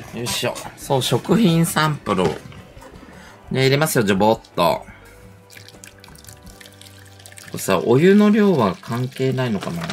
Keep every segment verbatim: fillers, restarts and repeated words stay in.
よいしょ。そう、食品サンプル。で、入れますよ、ジョボっと。これさ、お湯の量は関係ないのかな？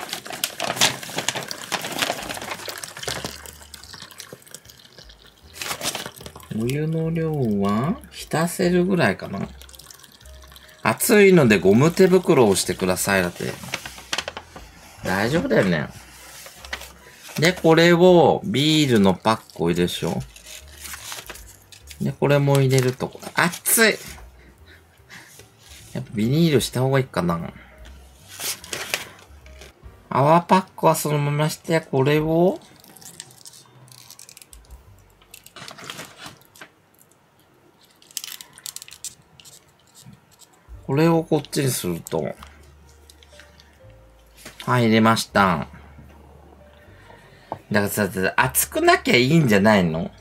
お湯の量は、浸せるぐらいかな。熱いのでゴム手袋をしてください、だって。大丈夫だよね。で、これを、ビールのパックを入れるでしょ。で、これも入れると、熱い！やっぱビニールした方がいいかな。泡パックはそのままして、これを、これをこっちにすると、はい、入れました。だからさ、熱くなきゃいいんじゃないの？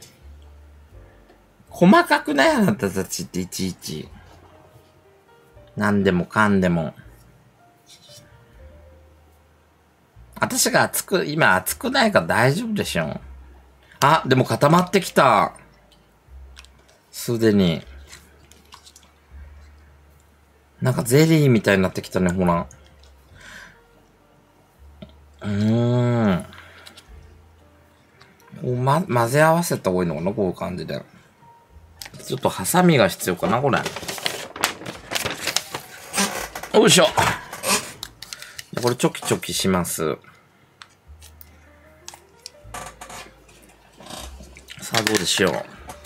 細かくない？あなたたちっていちいち。何でもかんでも。私が熱く、今熱くないから大丈夫でしょ。あ、でも固まってきた。すでに。なんかゼリーみたいになってきたね、ほら。うーん。こうま、混ぜ合わせた方がいいのかな、こういう感じで。ちょっとハサミが必要かな、これ。よいしょ。これチョキチョキします。さあ、どうでしょう。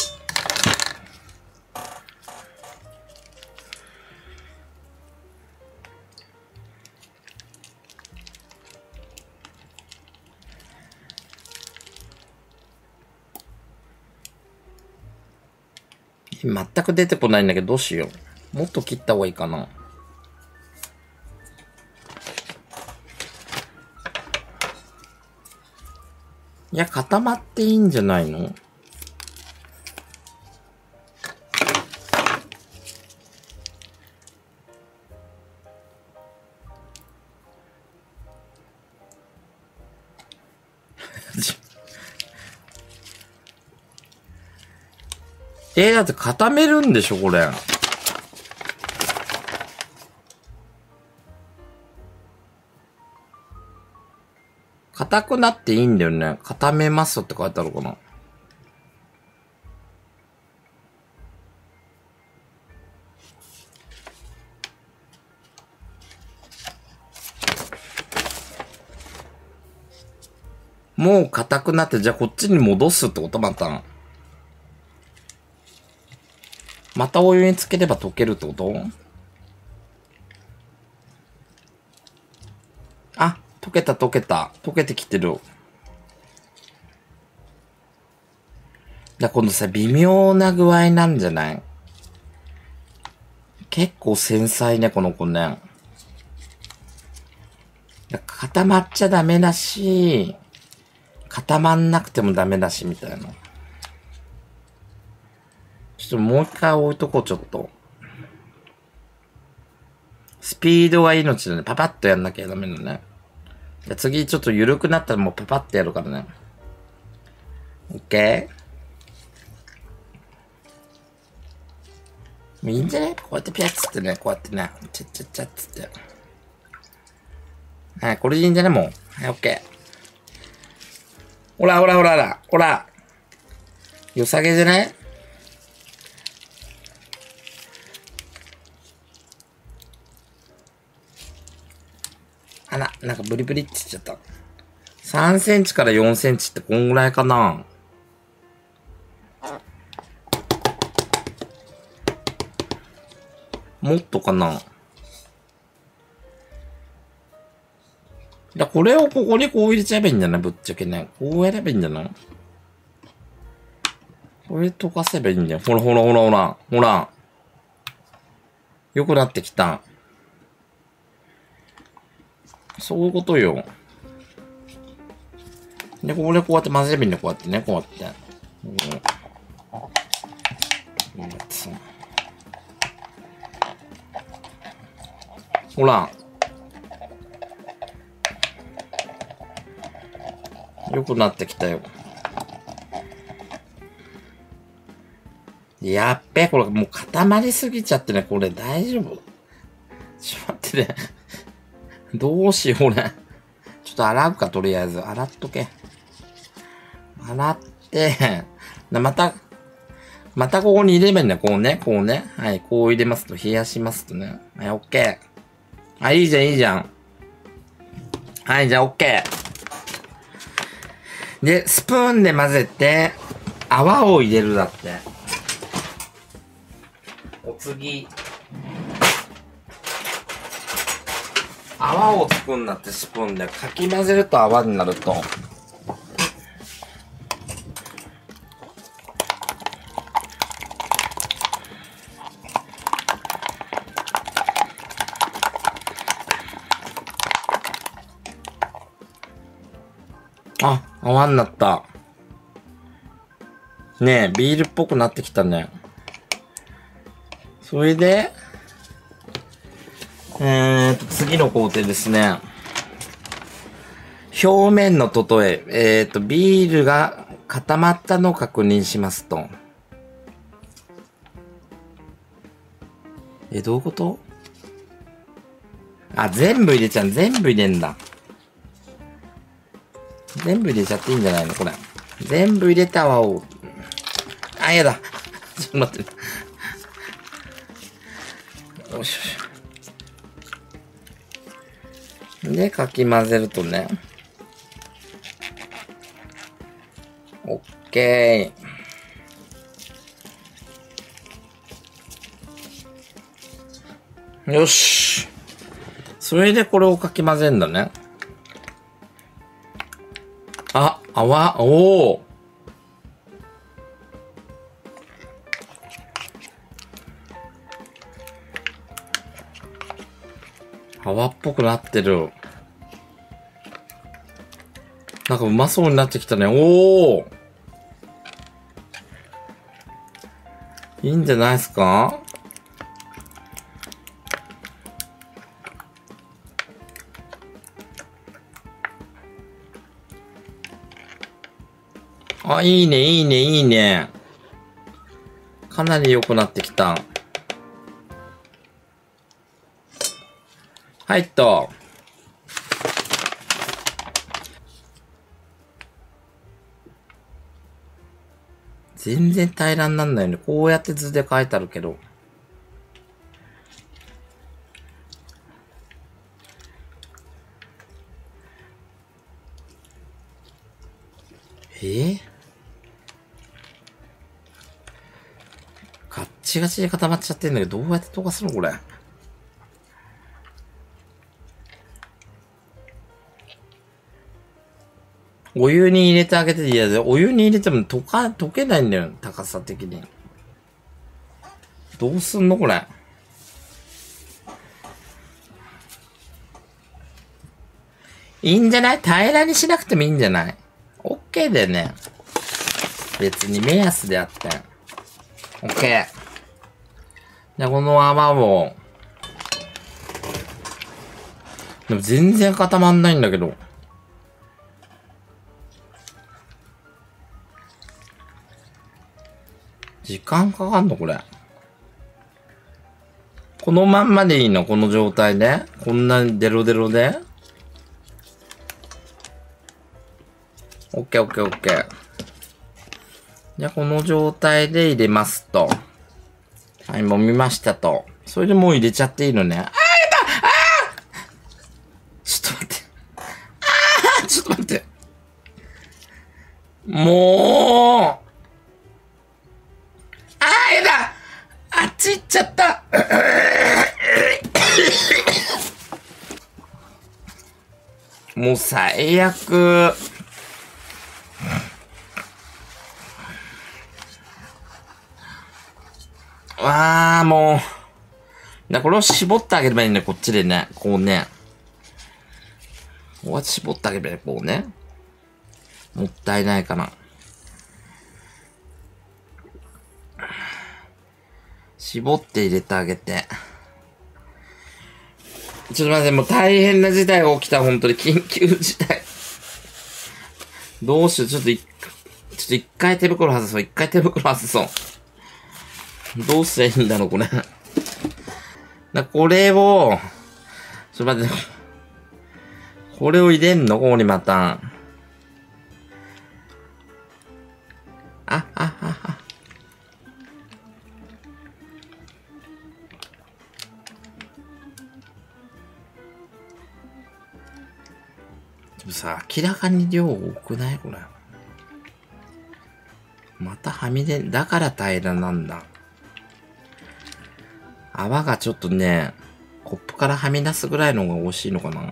全く出てこないんだけど、どうしよう。もっと切った方がいいかな。いや、固まっていいんじゃないの？えー、だって固めるんでしょ、これ。硬くなっていいんだよね。固めますって書いてあるかな。もう硬くなって、じゃあこっちに戻すってことまた。またお湯につければ溶けるってこと？あ、溶けた溶けた。溶けてきてる。だ今度さ、微妙な具合なんじゃない？結構繊細ね、この子ね。固まっちゃダメだし、固まんなくてもダメだし、みたいな。ちょっともう一回置いとこう、ちょっと。スピードが命だね。パパッとやんなきゃダメだね。じゃあ次ちょっと緩くなったらもうパパッとやるからね。オッケー？いいんじゃね？こうやってピャッつってね、こうやってね、チャッチャッチャッつって。はい、これでいいんじゃね？もう。はい、オッケー。ほらほらほらほら、ほら。良さげじゃない？あら、なんかブリブリって言っちゃった。さんセンチからよんセンチってこんぐらいかな。もっとかな。だこれをここにこう入れちゃえばいいんじゃない？ぶっちゃけね。こうやればいいんじゃない？これ溶かせばいいんだよ。ほらほらほらほら。ほら。良くなってきた。そういうことよ。で、これこうやって混ぜればいいんだよ。こうやってね。こうやって。うん、こうやってさ。ほら。良くなってきたよ。 やっべ、これもう固まりすぎちゃってね、これ大丈夫？ちょっと待ってね。どうしよう、俺。ちょっと洗うか、とりあえず。洗っとけ。洗って、また、またここに入れればいいんだよ。こうね、こうね。はい、こう入れますと、冷やしますとね。はい、オッケー。あ、いいじゃん、いいじゃん。はい、じゃあオッケー。で、スプーンで混ぜて、泡を入れるだって。お次。泡を作んなってスプーンでかき混ぜると泡になると。あ、泡になった。ねえ、ビールっぽくなってきたね。それで、えーと、次の工程ですね。表面の整え、えーと、ビールが固まったのを確認しますと。え、どういうこと？あ、全部入れちゃう。全部入れんだ。全部入れちゃっていいんじゃないのこれ。全部入れた泡を。あ、やだ。ちょっと待って。よしよし。で、かき混ぜるとね。オッケー。よし。それでこれをかき混ぜんだね。あ、泡、おー。泡っぽくなってる。なんかうまそうになってきたね。おー。いいんじゃないですか？あ、いいね、いいね、いいね。かなり良くなってきた。はいっと。全然平らになんないよね。こうやって図で書いてあるけど。えー、ガッチガチで固まっちゃってんだけど、どうやって溶かすのこれ。お湯に入れてあげていやで、お湯に入れても溶か、溶けないんだよ。高さ的に。どうすんのこれ。いいんじゃない？平らにしなくてもいいんじゃない？ OK だよね。別に目安であって。OK。じゃあこの泡を。でも全然固まんないんだけど。時間かかんのこれ。このまんまでいいのこの状態でこんなにデロデロでオッケーオッケーオッケー。じゃあこの状態で入れますと。はい、もみましたと。それでもう入れちゃっていいのね。あー、やだあーちょっと待って。あーちょっと待って。もうあーやだあっち行っちゃったもう最悪。わあ、もう。だこれを絞ってあげればいいんだよ、こっちでね。こうね。こうやって絞ってあげればいいね、こうね。もったいないかな。絞って入れてあげて。ちょっと待って、もう大変な事態が起きた、本当に。緊急事態。どうしよう、ちょっとい、ちょっと一回手袋外そう、一回手袋外そう。 どうすりゃいいんだろう、これ。だこれを、ちょっと待って、これを入れんのここにまた。あ、あ、あ、あ。でもさ、明らかに量多くないこれ。またはみ出、だから平らなんだ。泡がちょっとね、コップからはみ出すぐらいの方が美味しいのかな。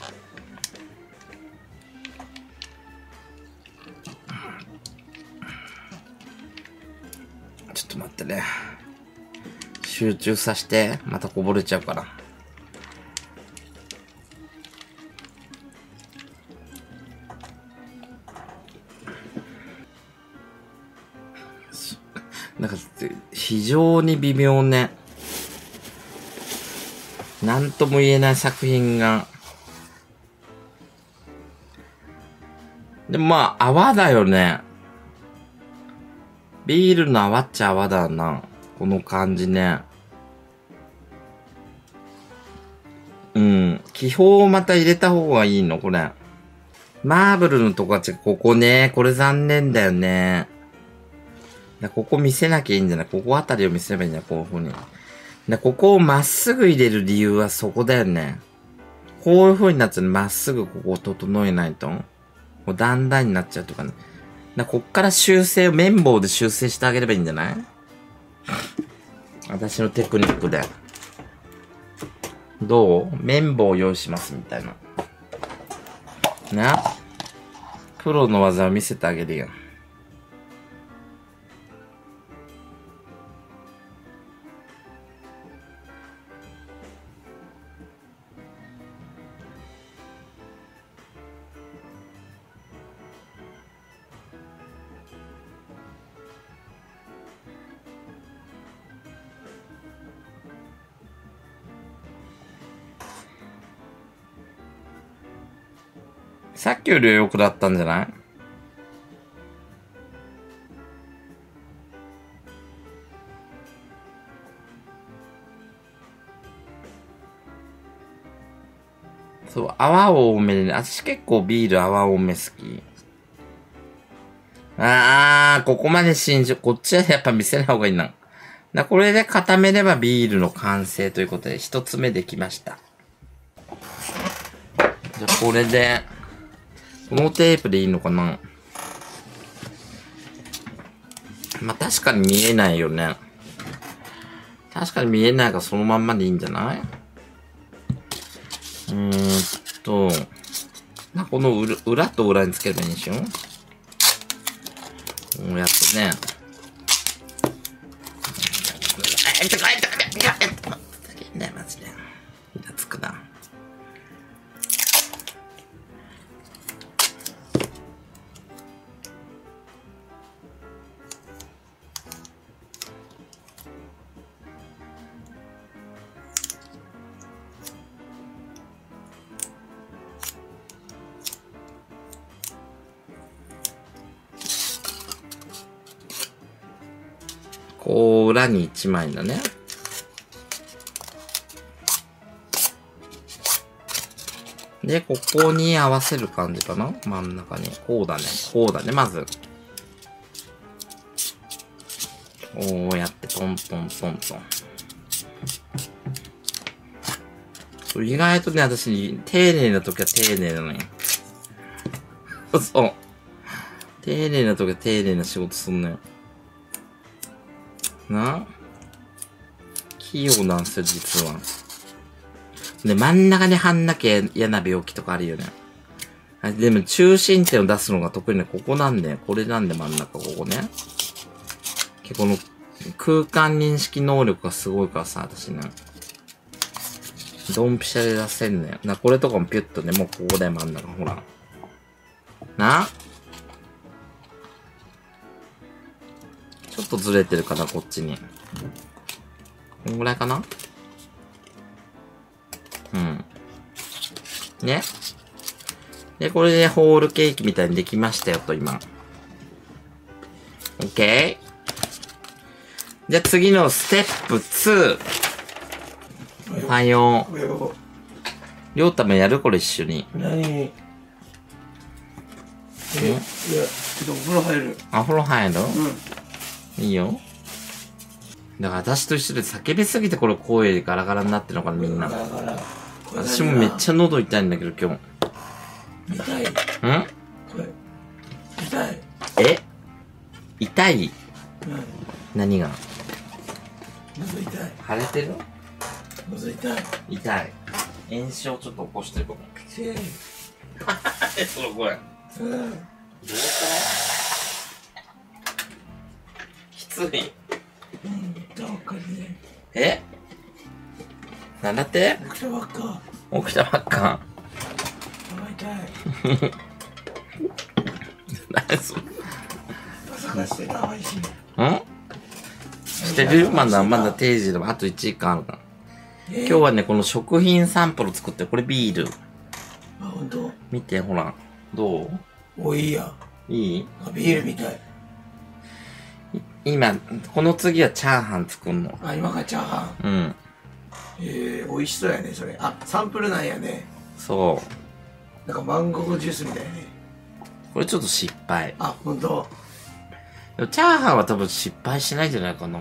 ちょっと待ってね。集中させて、またこぼれちゃうから。なんか、非常に微妙ね。なんとも言えない作品が。でもまあ、泡だよね。ビールの泡っちゃ泡だな。この感じね。うん。気泡をまた入れた方がいいのこれ。マーブルのとこは違う。ここね。これ残念だよね。ここ見せなきゃいいんじゃない？ここあたりを見せればいいんじゃない？こういう風に。で、ここをまっすぐ入れる理由はそこだよね。こういう風になっちゃうのまっすぐここを整えないと。もうだんだんになっちゃうとかね。だこっから修正を綿棒で修正してあげればいいんじゃない？私のテクニックで。どう？綿棒を用意しますみたいな。な？プロの技を見せてあげるよ。さっきよりは良くなったんじゃない？そう、泡多めでね。私結構ビール泡多め好き。あー、ここまで新宿、こっちはやっぱ見せない方がいいな。だこれで固めればビールの完成ということで、一つ目できました。じゃあこれで、このテープでいいのかな？まあ、確かに見えないよね。確かに見えないからそのまんまでいいんじゃない？うーんと、まあ、この裏、裏と裏につければいいんでしょ？こうやってね。えっと、えっと、えっと、えっと、えっと、マジで。イラつくな。こう、裏に一枚だね。で、ここに合わせる感じかな？真ん中に。こうだね。こうだね、まず。こうやって、トントントントン。そう意外とね、私、丁寧な時は丁寧なのよ。そう。丁寧な時は丁寧な仕事すんのよ。な？器用なんすよ、実は。で、真ん中に貼んなきゃ嫌な病気とかあるよね。でも、中心点を出すのが得意なここなんだよ。これなんで真ん中、ここね。結構この空間認識能力がすごいからさ、私ね。ドンピシャで出せんねん。な、これとかもピュッとね、もうここで真ん中、ほら。な？ちょっとずれてるかな、こっちに。こんぐらいかな？うん。ね。で、これでホールケーキみたいにできましたよと、今。オッケじゃあ次のステップツー。おはよう。 おはよう。 りょうたもやるこれ一緒に。 何？え、いや、ちょっとお風呂入る。 あ、風呂入る？ うん。 いいよ。だから私と一緒で叫びすぎてこれ声ガラガラになってるのかな、みんな。 ガラガラ。 私もめっちゃ喉痛いんだけど、今日。 痛い。 ん？ これ。痛い。 え？痛い？ うん。 何が？ 喉痛い。 腫れてる？ 喉痛い。 痛い。炎症ちょっと起こしてるかも。 きつい。 え、その声。 うん。 どうきつい。 うん。痛いばっかりね。 え？なんだって？ 起きたばっか。 起きたばっか。 頭痛い。 何それ？ 探してた配信。 ん？してる？まだまだ定時でもあといちじかんあるから。今日はね、この食品サンプル作ってる。これビール。 あ、ほんと？ 見て、ほら。どう？ お、いいや。 いい？ あ、ビールみたい。 今、この次はチャーハン作んの。 あ、今がチャーハン。 うん。 えー、美味しそうやね、それ。あ、サンプルなんやね。 そなんかマンゴージュースみたいね。 う。これちょっと失敗。 あ、ほんと？ でもチャーハンは多分失敗しないんじゃないかな。 うん。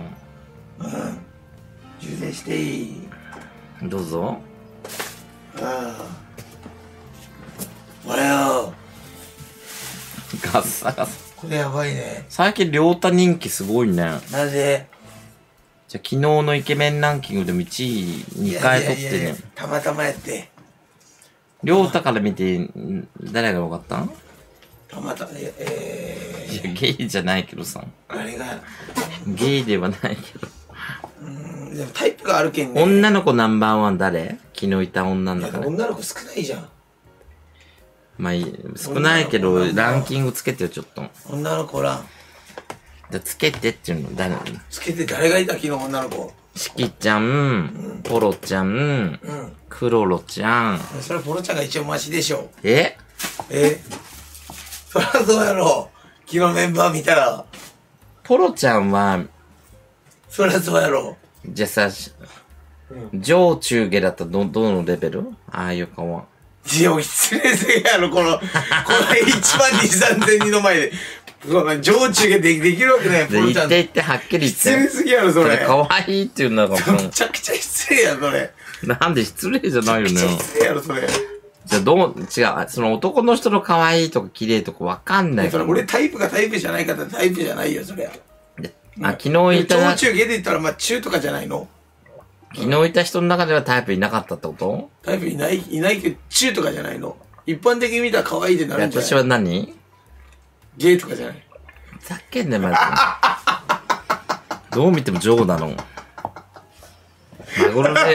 充電していい？ どうぞ。 ああ。おはよガッサガサ。 う。これやばいね。 最近、りょうた人気すごいね。 なぜ？ じゃあ、昨日のイケメンランキングでもいちいにかい取っていやいやいやね。 たまたまやって。 りょうたから見て、ん誰が分かったん？ たまたま、えいや、ゲイじゃないけどさ。 ー、あれが、 ゲイではないけど。 うーん、でもタイプがあるけんね。 女の子ナンバーワン誰？昨日いた女のいや中で。 女の子少ないじゃん。 まあいい、少ないけど、ランキングつけてよ、ちょっと。 女の子らん。 じゃあつけてっていうの、誰？ つけて誰がいた昨日女の子。 しきちゃん、ポロちゃん、 うん。 クロロちゃん。 それポロちゃんが一応マシでしょ。 え？ えそりゃそうやろ。昨日メンバー見たら。 ポロちゃんは、 そりゃそうやろ。 じゃあさ、上中下だったらど、どのレベル？ああいう顔は。 いや、失礼すぎやろ、この、このいちまんにさんぜんにんの前で。この上中下でできるわけない、ポで、 ロちゃん。 言って言ってはっきり言って。 失礼すぎやろ、それ。 それ可愛いっていうのが、 めちゃくちゃ失礼や、それ。 なんで失礼じゃないよね。 めちゃくちゃ失礼やろ、それ。 じゃあどう、違う、その男の人の可愛いとか綺麗とかわかんないから。 それ俺タイプがタイプじゃないかったらタイプじゃないよ、そりゃ。 であ、昨日いたな、 上中下で言ったら、まあ中とかじゃないの？ 昨日いた人の中ではタイプいなかったってこと？ タイプいない、いないけど、中とかじゃないの？一般的に見たら可愛いでなるんじゃない？ 私は何？ ゲイとかじゃない？ ふざけんなよ、マジで。どう見てもジョーなの。マグロで、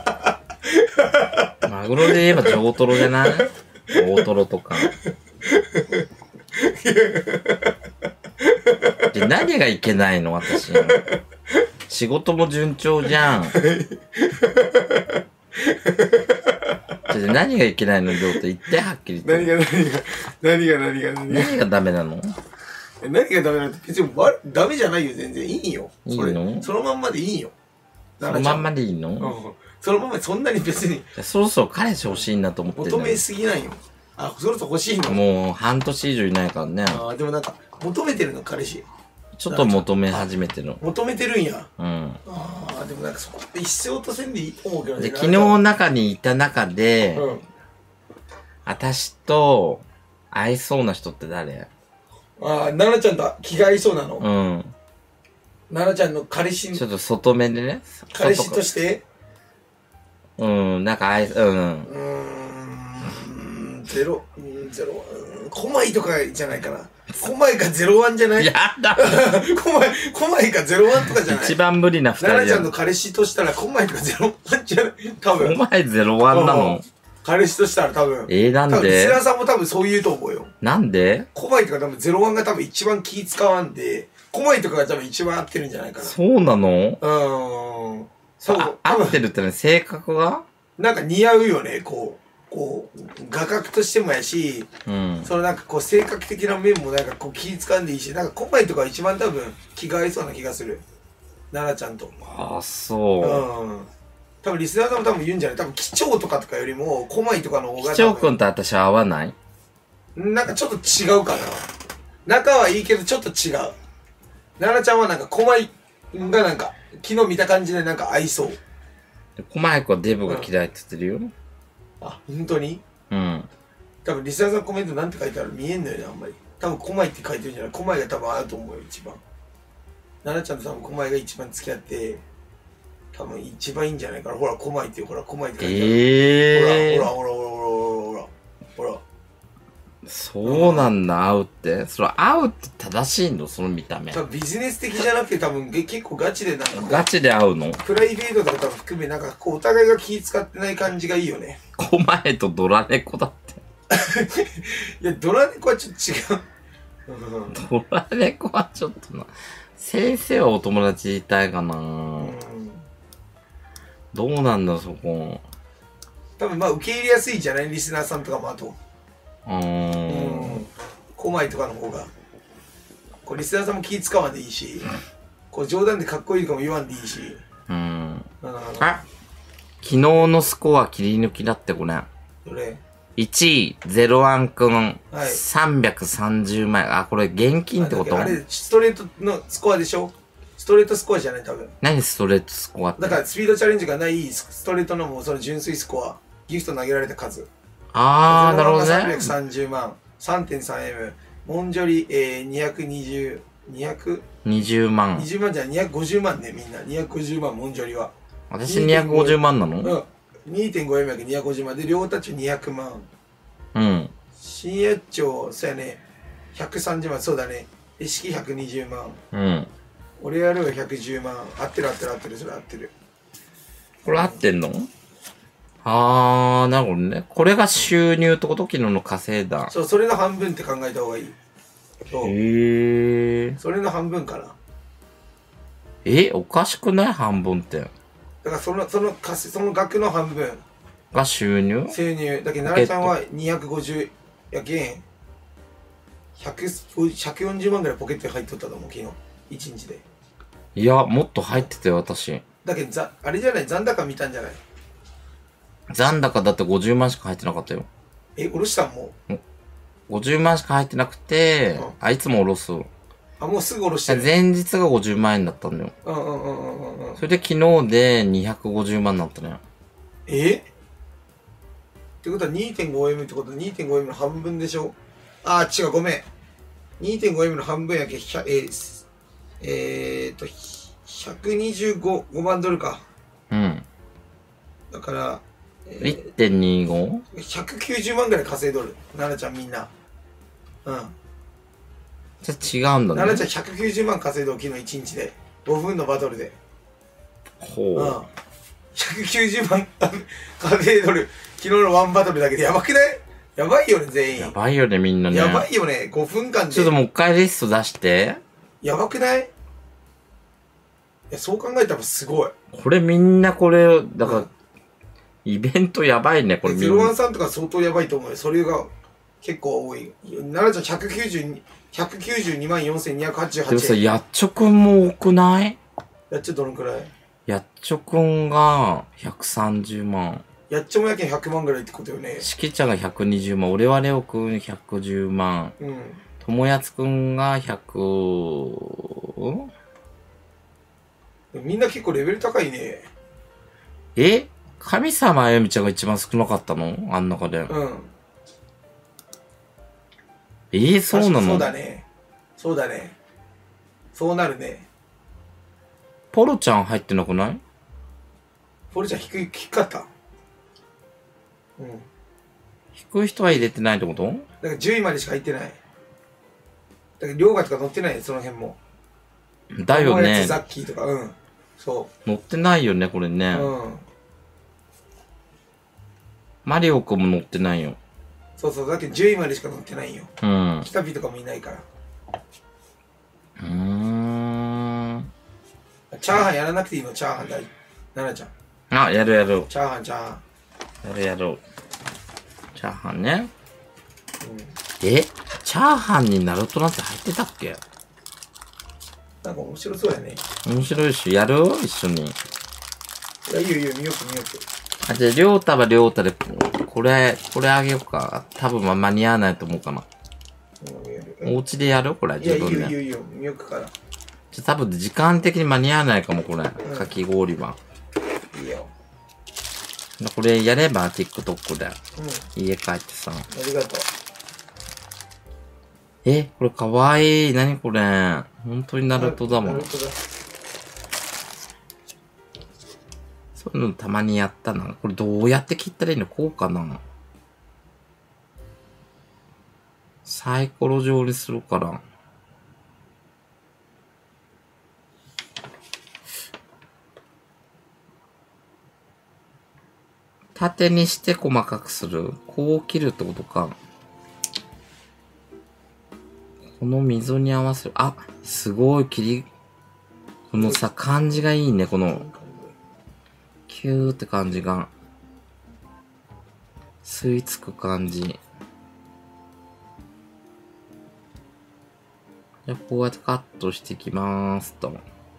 マグロで言えば上トロじゃない？大トロとか。で、何がいけないの私。仕事も順調じゃん。で何がいけないのりょうと言ってはっきり言って。 何が何が、何が何が何が。 何がダメなの？ 何がダメなのって別に悪ダメじゃないよ、全然。いいよ。 いいの？ それそのまんまでいいよ。 そのまんまでいいの？ うん。そのままでそんなに別にそろそろ彼氏欲しいなと思ってんだよ。 求めすぎないよ。あ、そろそろ欲しいの？ もう半年以上いないからね。 ああ、でもなんか、求めてるの、彼氏。 ちょっと求め始めてるの。 求めてるんや。 うん。 ああ、でもなんかそこって一生落とせんでいいと思うけどね。 で、昨日中にいた中で、 うん。 私と合いそうな人って誰？ ああ、奈々ちゃんと気が合いそうなの？ うん。 奈々ちゃんの彼氏、 ちょっと外目でね。 彼氏として？ うん、なんかあい、うん。 うーん、ゼロ、うんゼロ、うん、コマイとかじゃないかな。コマイかゼロワンじゃない？ やだコマイ、コマイかゼロワンとかじゃない？ 一番無理な二人奈々ちゃんやの彼氏としたらコマイとかゼロワンじゃない多分。 お前ゼロワンなの？ 彼氏としたら多分。 えー、なん多分、 でセラさんも多分そう言うと思うよ。 なんで？ コマイとか多分ゼロワンが多分一番気使わんで、コマイとかが多分一番合ってるんじゃないかな。 そうなの？ うーん。そう、 あ合ってるってね、性格が？ なんか似合うよね、こう。こう、画角としてもやし、 うん。 そのなんかこう性格的な面もなんかこう気使んでいいし、なんかコマイとか一番多分気が合いそうな気がする。 奈々ちゃんと。 ああ、そう。 うん。多分リスナーさんも多分言うんじゃない？多分、機長とかとかよりも、狛江とかの方が。 機長くんと私は合わない？ なんかちょっと違うかな。仲はいいけどちょっと違う。奈々ちゃんはなんか狛江がなんか、昨日見た感じでなんか合いそう。 狛江子はデブが嫌いって言ってるよ。うん、 あ、本当に？ うん。 多分リスナーさんコメントなんて書いてある見えんのよね、あんまり。多分狛江って書いてるんじゃない？狛江が多分あると思うよ、一番。奈々ちゃんと多分狛江が一番付き合って、多分一番いいんじゃないかな。ほら、狛江っていう、ほら、狛江って書いてある。えー、ほら、ほら、ほら、ほら、ほら、ほら、ほら。 そうなんだ、会うって。それ会うって正しいの？その見た目。 多分ビジネス的じゃなくて多分結構ガチでなんか。 ガチで会うの？ プライベートとか多分含めなんかこうお互いが気使ってない感じがいいよね。 狛江とドラ猫だって。 いや、ドラ猫はちょっと違う。 ドラ猫はちょっとな。先生はお友達言いたいかな。うん、どうなんだ、そこ。 多分まあ受け入れやすいじゃない？リスナーさんとかもあと。 うーん。 狛江とかの方が。こうリスナーさんも気使わんでいいし、こう冗談でかっこいいとかも言わんでいいし。 うん。うん、あ、昨日のスコア切り抜きだって、これ。 どれ？ いちい、ゼロワンくん、 はい、 さんびゃくさんじゅうまん。あ、これ現金ってこと？ あれ、ストレートのスコアでしょ？ストレートスコアじゃない、多分。 何ストレートスコアって？ だからスピードチャレンジがないストレートのもうその純粋スコア。ギフト投げられた数。 あー、なるほどね。 さんびゃくさんじゅうまん。さんてんさんエム。モンジョリ、えー、にひゃくにじゅう、にひゃくにじゅうまん。 にじゅうまんじゃない、にひゃくごじゅうまんね、みんな。にひゃくごじゅうまん、モンジョリは。 私にひゃくごじゅうまんなの？うん。 にてんごエム やけにひゃくごじゅうまんで、両立ちにひゃくまん。 うん。 新越町、そうやね、ひゃくさんじゅうまん、そうだね。意識ひゃくにじゅうまん。 うん。 俺やるはひゃくじゅうまん。合ってる合ってる合ってる、それ合ってる。 これ合ってんの？あー、なるほどね。これが収入ってこと？昨日の稼いだ。 そう、それの半分って考えた方がいい。そう。へー。それの半分かな。 え、おかしくない？半分って。 だからその、その、その額の半分。 が収入？ 収入。だけど、奈々ちゃんはにひゃくごじゅうやけん、ひゃく、ひゃくよんじゅうまんぐらいポケットに入っとったと思う、昨日。いちにちで。 いや、もっと入ってたよ、私。 だけど、ざ、あれじゃない？残高見たんじゃない？ 残高だってごじゅうまんしか入ってなかったよ。 え、下ろしたんもう？ ごじゅうまんしか入ってなくて、うん、あ、いつも下ろす。 あ、もうすぐ下ろしてる。 前日がごじゅうまんえんだったんだよ。 うんうんうんうんうん。 それで昨日でにひゃくごじゅうまんになったね。 えってことは にてんごエム ってことは にてんごエム の半分でしょ？あー、違う、ごめん。にてんごエム の半分やけ、えー、えーっと、ひゃくにじゅうごまんドルか。 うん。だから、 えー、いってんにご？ ひゃくきゅうじゅうまんぐらい稼いどる。奈々ちゃんみんな。うん。 じゃ違うんだね。 奈々ちゃんひゃくきゅうじゅうまん稼いどる、昨日いちにちで。ごふんのバトルで。 ほう。うん。 ひゃくきゅうじゅうまん稼いどる。昨日のワンバトルだけでやばくない？やばいよね、全員。 やばいよね、みんなね。 やばいよね、ごふんかんで。 ちょっともう一回リスト出して。 やばくない？いや、そう考えたらすごい。 これみんなこれ、だから、うん、イベントやばいね、これみんな。 ゼロワンさんとか相当やばいと思うよ。それが結構多い。奈々ちゃんひゃくきゅうじゅうに、ひゃくきゅうじゅうにまんよんせんにひゃくはちじゅうはちえん。 でもさ、やっちょくんも多くない？ やっちょどのくらい？ やっちょくんがひゃくさんじゅうまん。やっちょもやけんひゃくまんぐらいってことよね。 しきちゃんがひゃくにじゅうまん。俺はレオくんひゃくじゅうまん。うん。ともやつくんがひゃく、 みんな結構レベル高いね。 え？神様あゆみちゃんが一番少なかったの？あん中で。うん。えー、そうなの？ そうだね。そうだね。そうなるね。 ポロちゃん入ってなくない？ ポロちゃん低い、低かった。うん。 低い人は入れてないってこと？だからじゅういまでしか入ってない。だから量がとか乗ってない、その辺も。 だよね。 ザッキーとか、うん。そう。 乗ってないよね、これね。うん。マリオくんも乗ってないよ。 そうそう、だってじゅういまでしか乗ってないよ。うん。キタピとかもいないから。うーん。チャーハンやらなくていいの？チャーハンだい。奈々ちゃん。あ、やるやる。 チャーハン、チャーハン。やるやる。チャーハンね。うん、え？チャーハンにナルトなんて入ってたっけ？ なんか面白そうやね。 面白いし、やる一緒に。 いや、いいよいいよ、見よく見よく。 あ、じゃあ、りょうたはりょうたで、これ、これあげようか。多分ま間に合わないと思うかな。お家でやるこれ、 いや、 自分で。 いいよいいよいいよ、見よくから。 じゃ、多分時間的に間に合わないかも、これ。 うんかき氷は。 いいよ。 これやれば、TikTok で。 うん。 家帰ってさ。 ありがとう。 え、これかわいい。なにこれ。本当にナルトだもん。 ナルトだ。 そういうのたまにやったな。これどうやって切ったらいいの？こうかな。サイコロ状にするから。縦にして細かくする。こう切るってことか。この溝に合わせる。あ、すごい切り、このさ、感じがいいね。この、キューって感じが。吸い付く感じ。じゃあ、こうやってカットしていきまーすと。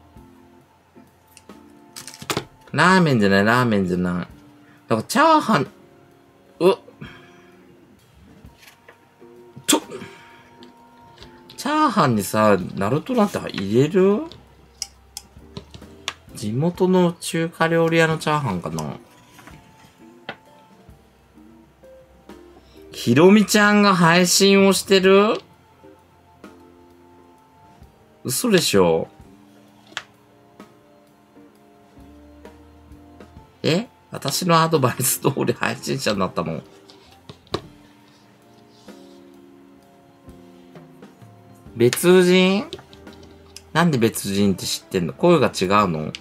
ラーメンじゃない、ラーメンじゃない。だから、チャーハン、うちょチャーハンにさ、ナルトなんて入れる？地元の中華料理屋のチャーハンかな。ひろみちゃんが配信をしてる？嘘でしょ？え？私のアドバイス通り配信者になったの？別人？なんで別人って知ってんの？声が違うの？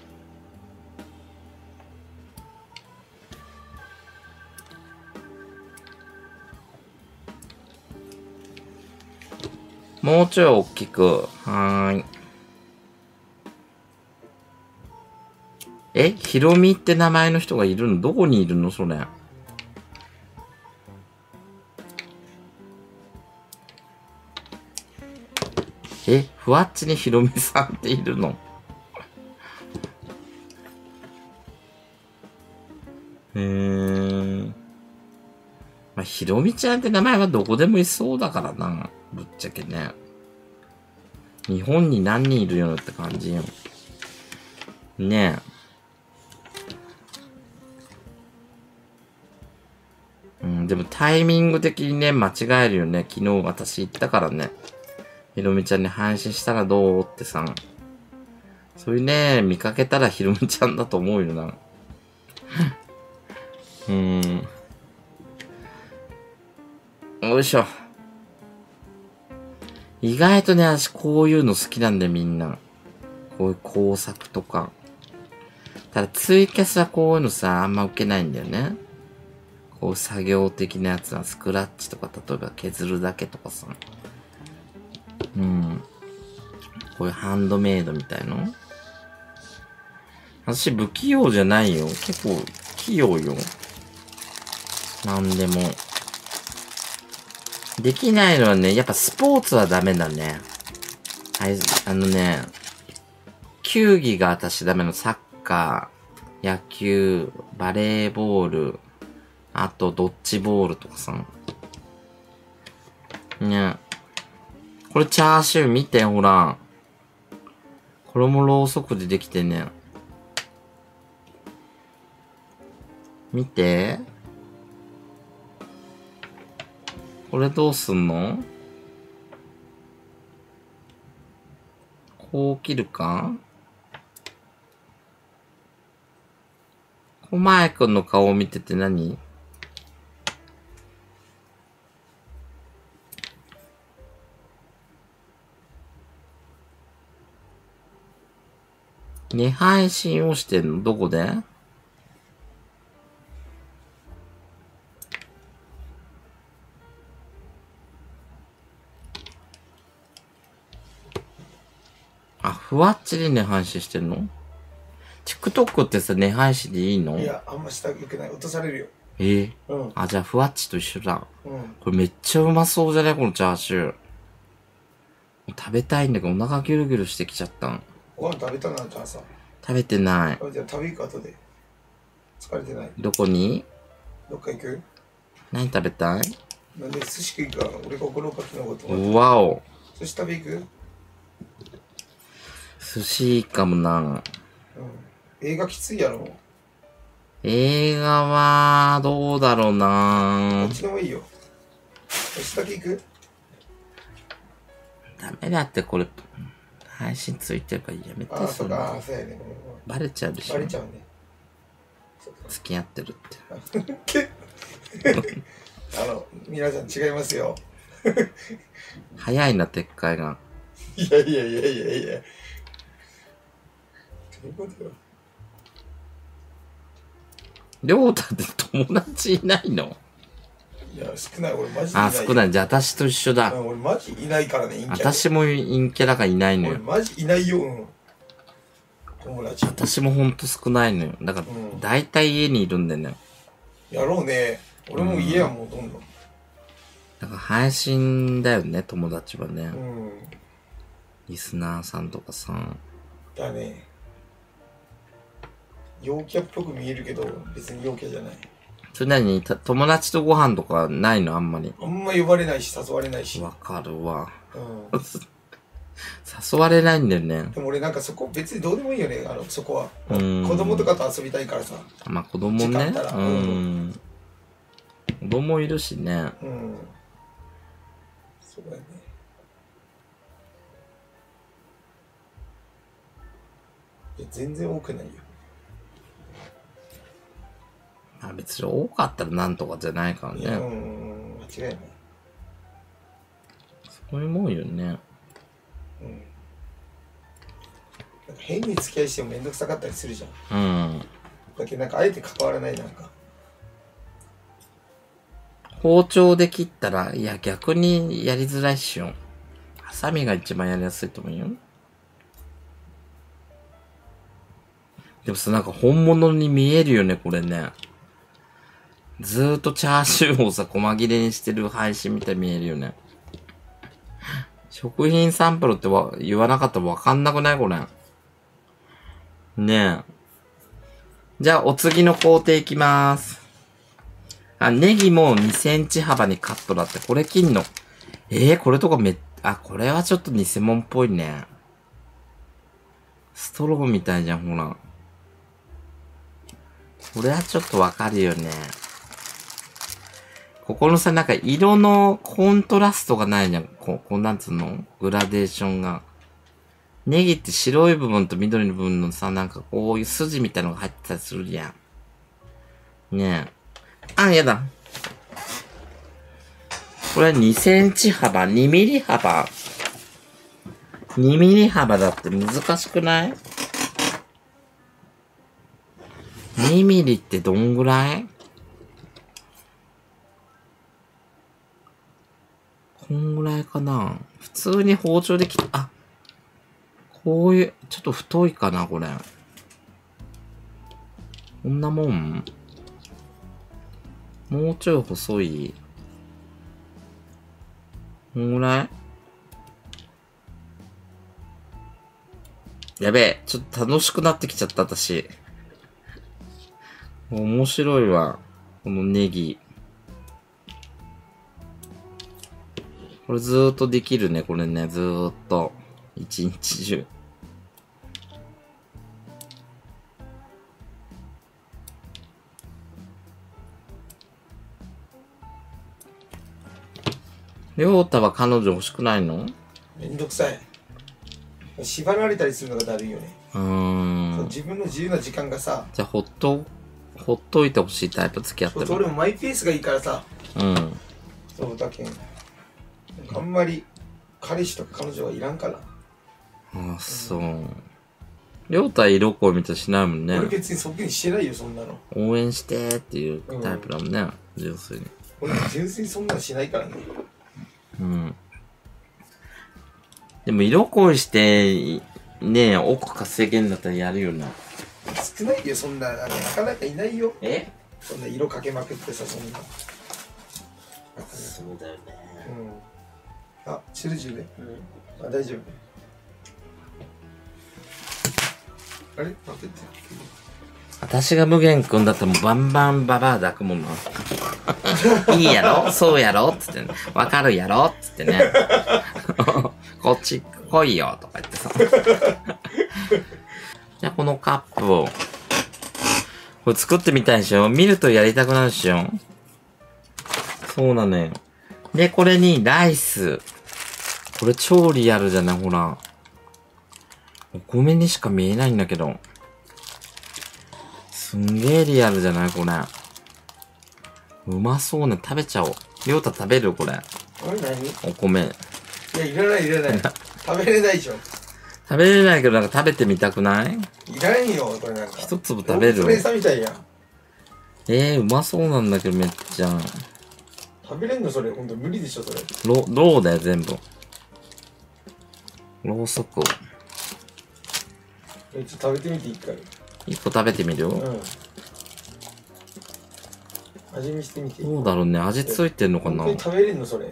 もうちょい大きく。はーい。え？ひろみって名前の人がいるの？どこにいるのそれ。え？ふわっちにひろみさんっているの？へー。まあ、ひろみちゃんって名前はどこでもいそうだからな。ぶっちゃけね。日本に何人いるよって感じよ。ねえ。うん、でもタイミング的にね、間違えるよね。昨日私言ったからね。ひろみちゃんに配信したらどうってさ。そういうね、見かけたらひろみちゃんだと思うよな。うーん。よいしょ。意外とね、私こういうの好きなんだよ、みんな。こういう工作とか。ただツイキャスはこういうのさ、あんま受けないんだよね。こう作業的なやつはスクラッチとか、例えば削るだけとかさ。うん。こういうハンドメイドみたいの。私不器用じゃないよ。結構器用よ。なんでも。できないのはね、やっぱスポーツはダメだね。はい、あのね、球技が私ダメの。サッカー、野球、バレーボール、あとドッジボールとかさ。ね。これチャーシュー見て、ほら。これもろうそくでできてんねん。見て。これどうすんの？こう切るか？狛江くんの顔を見てて何？ね、配信をしてんの？どこで？あ、ふわっちでね、配信してんの？ TikTok ってさ、ね、配信でいいの？ いや、あんましたくない。落とされるよ。 えー、 うん。 あ、じゃあ、ふわっちと一緒だ。 うん。 これめっちゃうまそうじゃねこのチャーシュー。 食べたいんだけどお腹ギュルギュルしてきちゃったん。 ご飯食べたな、じゃあさ。 食べてない。 じゃあ食べ行く後で。疲れてない。 どこに？ どっか行く？ 何食べたい？ なんで寿司食いか、俺が送ろうか、昨日こと。 うわお。 寿司食べ行く？ 寿司いいかもな。うん。 映画きついやろ。 映画は、どうだろうな。 どっちでもいいよ。寿司だけ行く？ ダメだって、これ、配信ついてるからやめて。 ああ、そうか、そうやね。 バレちゃうでしょ。 バレちゃうね。 付き合ってるって。 あの、皆さん違いますよ。 早いな、撤回が。 いやいやいやいやいや。どういうことよ。 りょうたって友達いないの？ いや、少ない。俺マジでいない。 あ、少ない。じゃあ私と一緒だ。 俺マジいないからね、陰キャ。 私も陰キャだからいないのよ。 俺マジいないよ、うん。友達。 私もほんと少ないのよ。だから、うん、大体家にいるんだよね。 やろうね。俺も家はもうどんどん。 だから配信だよね、友達はね。 うん。 リスナーさんとかさ。 だね。陽キャっぽく見えるけど、別に陽キャじゃない。 それなに、友達とご飯とかないの？あんまり。 あんま呼ばれないし、誘われないし。 わかるわ。 うん。 誘われないんだよね。 でも俺なんかそこ別にどうでもいいよね、あの、そこは。うん子供とかと遊びたいからさ。 まあ子供ね。うん。子供いるしね。 うん。そうだよね。いや、全然多くないよ。 まあ別に多かったらなんとかじゃないからね。 いや、うん、間違いない。 そういうもんよね。 うん。なんか変に付き合いしてもめんどくさかったりするじゃん。うん。だけどなんかあえて関わらないなんか。 包丁で切ったら、いや逆にやりづらいっしょ。ハサミが一番やりやすいと思うよ。でもさ、なんか本物に見えるよね、これね。ずーっとチャーシューをさ、細切れにしてる配信みたいに見えるよね。食品サンプルってわ言わなかったらわかんなくないこれ。ねえ。じゃあ、お次の工程いきまーす。あ、ネギもにセンチ幅にカットだって。これ切んの。えー、これとかめ、あ、これはちょっと偽物っぽいね。ストローみたいじゃん、ほら。これはちょっとわかるよね。ここのさ、なんか色のコントラストがないじゃん。こう、こうなんつうのグラデーションが。ネギって白い部分と緑の部分のさ、なんかこういう筋みたいなのが入ってたりするじゃん。ねえ。あ、やだ。これにセンチ幅、にミリ幅。にミリ幅だって難しくない？ に ミリってどんぐらい？こんぐらいかな。普通に包丁で切っ、あ、こういう、ちょっと太いかな、これ。こんなもん？もうちょい細い？こんぐらい？やべえ、ちょっと楽しくなってきちゃった、私。面白いわ。このネギ。これずーっとできるね、これね、ずーっと。一日中。りょうたは彼女欲しくないの？ めんどくさい。縛られたりするのがだるいよね。うーん。自分の自由な時間がさ。 じゃあ、ほっと、ほっといてほしいタイプ付き合ってる。俺もマイペースがいいからさ。うん。そうだけん。あんまり彼氏とか彼女はいらんから。 ああ、そう。りょうたは色恋みたいしないもんね。 俺別にそっくにしてないよ、そんなの。 応援してっていうタイプだもんね、うん、純粋に。 俺純粋にそんなのしないからね。 うん。でも色恋して、ねえ、億稼げんだったらやるよな。 少ないよ、そんな、なかなかいないよ。 え？ そんな色かけまくってさ、そんな。 そうだよね。 うん。あ、チルジュね。うん。 あ、大丈夫。あれ待ってて。 私が無限くんだったらもうバンバンババア抱くもんな。いいやろそうやろつってね。わかるやろつってね。こっち来いよとか言ってさ。じゃあこのカップを、これ作ってみたいでしょ？見るとやりたくなるでしょ？そうなのよ。で、これにライス。これ超リアルじゃないほら。お米にしか見えないんだけど。すんげえリアルじゃないこれ。うまそうね。食べちゃおう。りょうた食べるこれ。 これ何？ お米。 いや、いらないいらない。食べれないでしょ。 食べれないけどなんか食べてみたくない？ いらんよ、これなんか。 一粒食べる。 それさみたいやん。 えー、うまそうなんだけどめっちゃ。 食べれんのそれ、ほんと無理でしょ、それ。 ロ、ローだよ全部。ろうそく。 え、ちょっと食べてみて一回。 一個食べてみる？ うん。味見してみて。 どうだろうね。味ついてんのかな？ 本当に食べれんのそれ。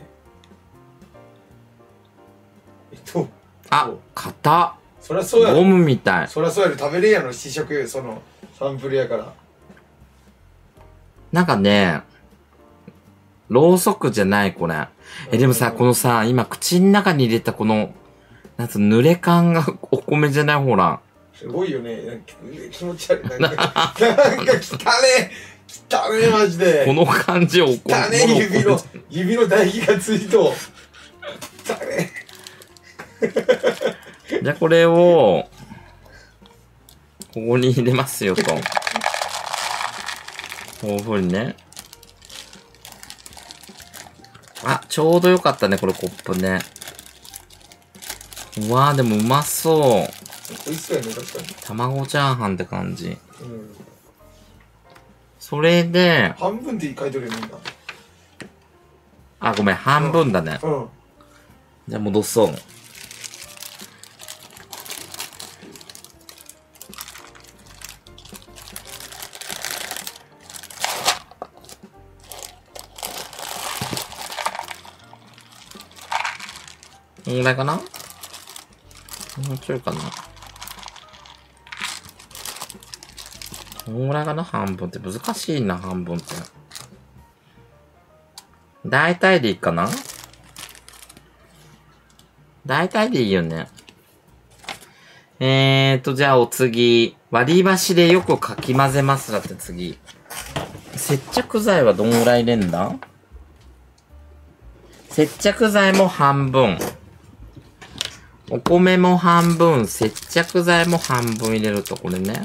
えっと。 あ、硬っ。 そりゃそうやろ。 ゴムみたい。 そりゃそうやろ。食べれんやろ、試食、その、サンプルやから。 なんかね、ろうそくじゃないこれ。え、でもさ、このさ、今口の中に入れたこの、なんつう濡れ感がお米じゃないほら。 すごいよね。なんか気持ち悪い。なんか、なんか汚ねえ。汚ねえ、マジで。 この感じお米。 汚ねえ、指の、指の唾液がついと。汚ねえ。じゃあこれを、ここに入れますよと。こういう風にね。あ、ちょうどよかったね、これコップね。うわー、でもうまそう。 美味しそうやね、確かに。 卵チャーハンって感じ。 うん。 それで、 半分で書いとるよ、みんな。 あ、ごめん、半分だね。 うん。 じゃあ戻そう。こんぐらいかな？もうちょいかな。こんぐらいかな半分って難しいな、半分って。大体でいいかな？大体でいいよね。えーと、じゃあお次。割り箸でよくかき混ぜますだって次。接着剤はどんぐらい入れんだ？接着剤も半分。お米も半分。接着剤も半分入れるとこれね。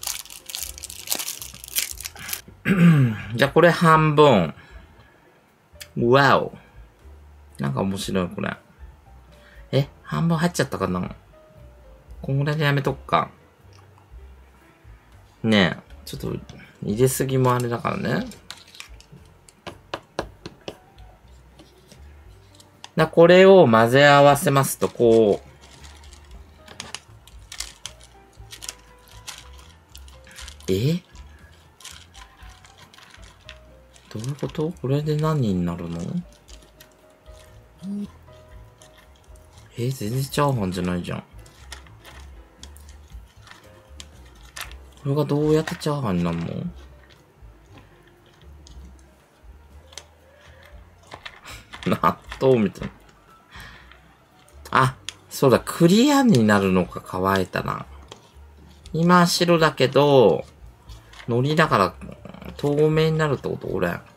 じゃあこれ半分。わお。なんか面白いこれ。え、半分入っちゃったかな？こんぐらいでやめとくか。ねえ、ちょっと入れすぎもあれだからね。だこれを混ぜ合わせますと、こう。え？どういうこと？これで何になるの？え、全然チャーハンじゃないじゃん。これがどうやってチャーハンになるの？納豆みたいな。あ、そうだ、クリアになるのか乾いたな。今白だけど、海苔だから透明になるってことこれ。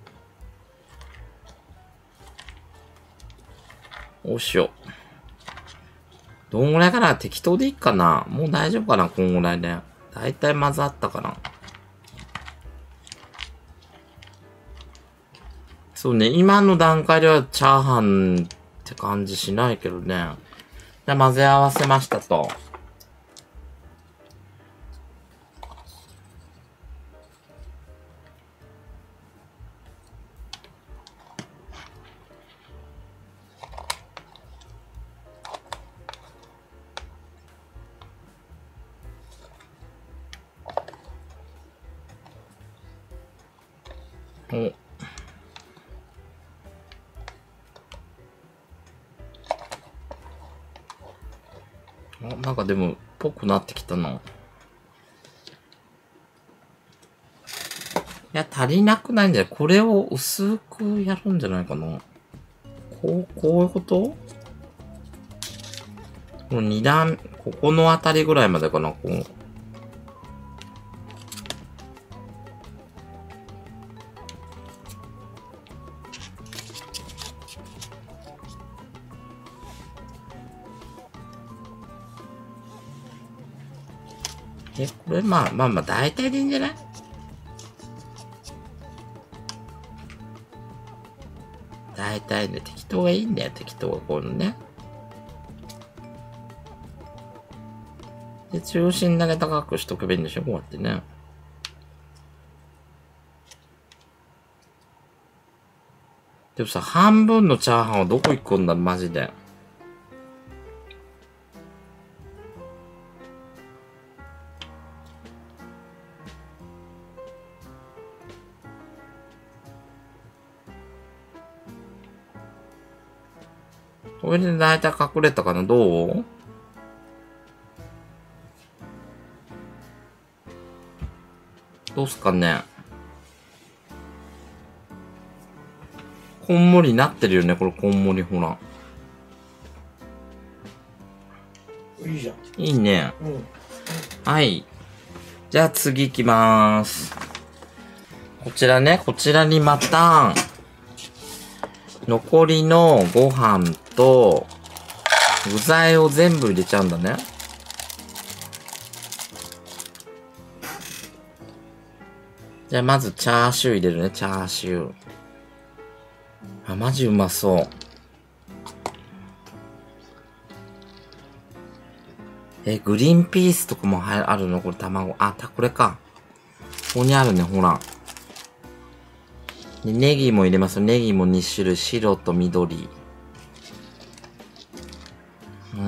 おしよ。どんぐらいかな？適当でいいかな？もう大丈夫かな？こんぐらいで。だいたい混ざったかな。そうね、今の段階ではチャーハンって感じしないけどね。じゃあ混ぜ合わせましたと。お。 なんかでも、ぽくなってきたな。いや、足りなくないんじゃない？これを薄くやるんじゃないかな。こう、こういうこと？この二段、ここのあたりぐらいまでかな、こう。え、これまあまあまあ大体でいいんじゃない？大体ね、適当がいいんだよ、適当がこういうのね。で、中心だけ高くしとけばいいんでしょ、こうやってね。でもさ、半分のチャーハンはどこ行くんだ、マジで。これでだいたい隠れたかな、どう？どうすかね。こんもりなってるよね、これこんもり、ほら。 いいじゃん。 いいね。 うん。 はい。じゃあ次行きまーす。こちらね、こちらにまた、残りのご飯と、具材を全部入れちゃうんだね。じゃあまずチャーシュー入れるね、チャーシュー。あ、マジうまそう。え、グリーンピースとかもはあるの？これ卵。あ、た、これか。ここにあるね、ほら。で、ネギも入れます。ネギもに種類。白と緑。はい。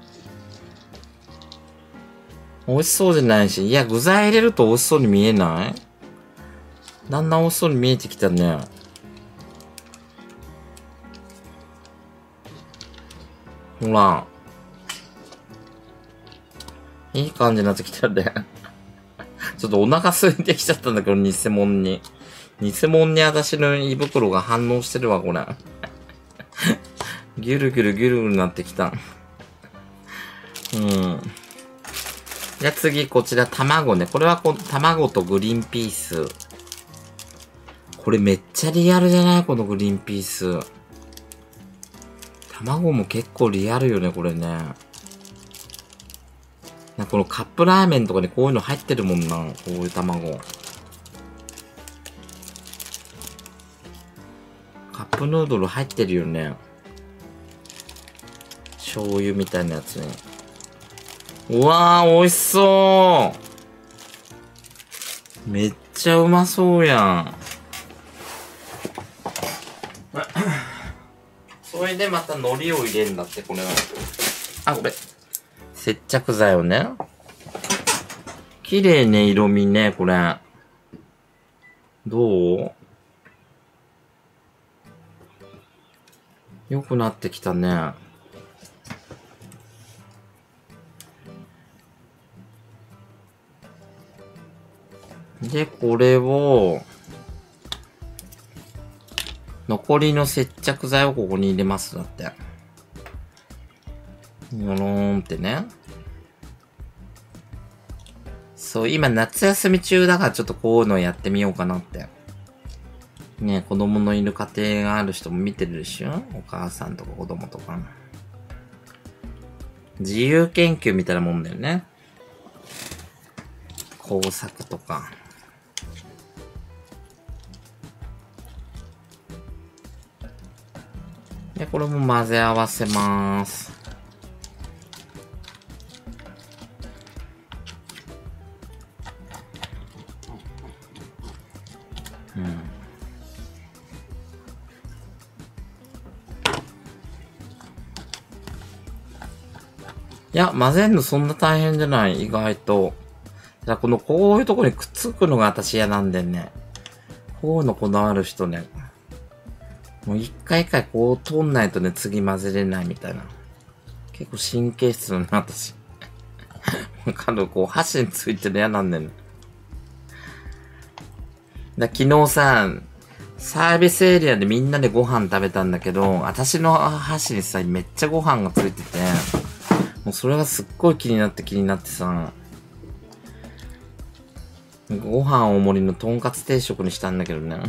美味しそうじゃないし。いや、具材入れると美味しそうに見えない？だんだん美味しそうに見えてきたね。ほら。いい感じになってきたね。ちょっとお腹空いてきちゃったんだけど、偽物に。偽物に私の胃袋が反応してるわ、これ。ギュルギュルギュルギュルなってきた。うん。じゃあ次、こちら卵ね。これはこ卵とグリーンピース。これめっちゃリアルじゃない？このグリーンピース。卵も結構リアルよね、これね。なんかこのカップラーメンとかにこういうの入ってるもんな。こういう卵。カップヌードル入ってるよね。醤油みたいなやつに。うわー、美味しそう。めっちゃうまそうやん。それでまた海苔を入れるんだって、これは。あ、これ。接着剤をね。綺麗ね、色味ね、これ。どう？良くなってきたね。で、これを、残りの接着剤をここに入れます。だって。よろーんってね。そう、今夏休み中だからちょっとこういうのやってみようかなって。ね、子供のいる家庭がある人も見てるでしょ？お母さんとか子供とか。自由研究みたいなもんだよね。工作とか。で、これも混ぜ合わせます。うん。いや、混ぜんのそんな大変じゃない、意外と。だこの、こういうとこにくっつくのが私嫌なんでね。こういうのこだわる人ね。もう一回一回こう通んないとね、次混ぜれないみたいな。結構神経質だな、私。 わかる？こう、箸についてるの嫌なんだよね。だ昨日さ、サービスエリアでみんなでご飯食べたんだけど、私の箸にさ、めっちゃご飯がついてて、もうそれがすっごい気になって気になってさ、ご飯大盛りのとんかつ定食にしたんだけどね。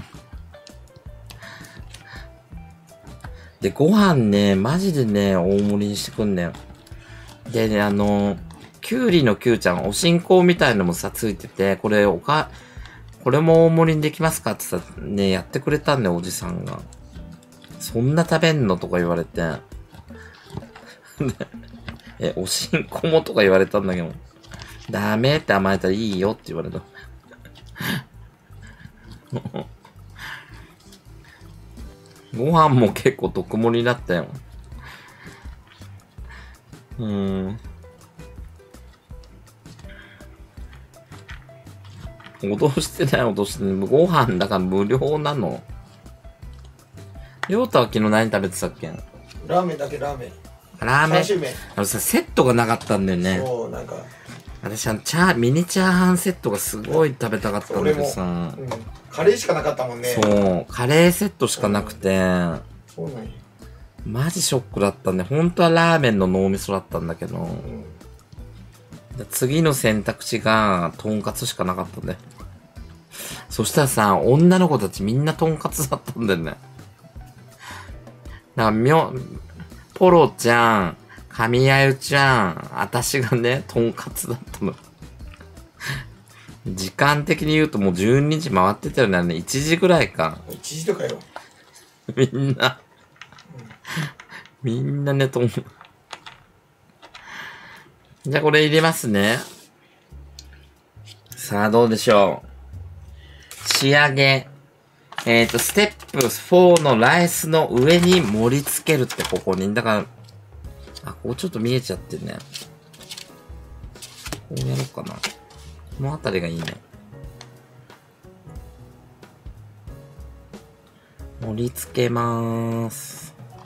で、ご飯ね、マジでね、大盛りにしてくんだよ。でね、あの、きゅうりのきゅうちゃん、おしんこみたいのもさ、ついてて、これ、おか、これも大盛りにできますかってさ、ね、やってくれたんだよ、おじさんが。そんな食べんのとか言われて。え、おしんこもとか言われたんだけど、ダメって甘えたらいいよって言われた。ご飯も結構特盛りだったよ。うーん。脅してない脅してない。ご飯だから無料なの。りょうたは昨日何食べてたっけ？ ラーメンだけラーメン。 ラーメン。 チャーシュー麺。 あのさ、セットがなかったんだよね。 そう、なんか。 私はチャー、ミニチャーハンセットがすごい食べたかったんだけどさ。 うん。カレーしかなかったもんね。 そう。カレーセットしかなくて。 そうなんや。 マジショックだったんで、本当はラーメンの脳みそだったんだけど。うん、次の選択肢が、とんかつしかなかったんで。そしたらさ、女の子たちみんなとんかつだったんだよね。だからみょ、ポロちゃん、神あゆちゃん、私がね、とんかつだったの。時間的に言うともうじゅうにじ回ってたよね。いちじぐらいか。 いちじとかよ。 みんな、うん、みんなね、とん、じゃあこれ入れますね。さあ、どうでしょう。仕上げ。えっと、ステップフォーのライスの上に盛り付けるって、ここに。だから、あ、ここちょっと見えちゃってね。こうやろうかな。このあたりがいいね。盛り付けまーす。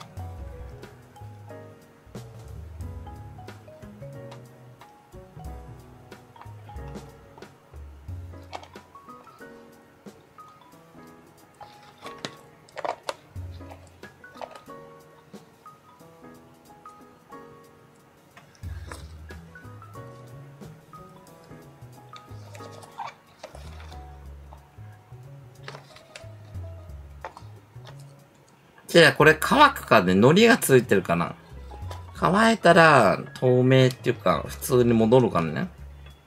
じゃあこれ乾くかね、海苔がついてるかな。乾いたら透明っていうか普通に戻るからね。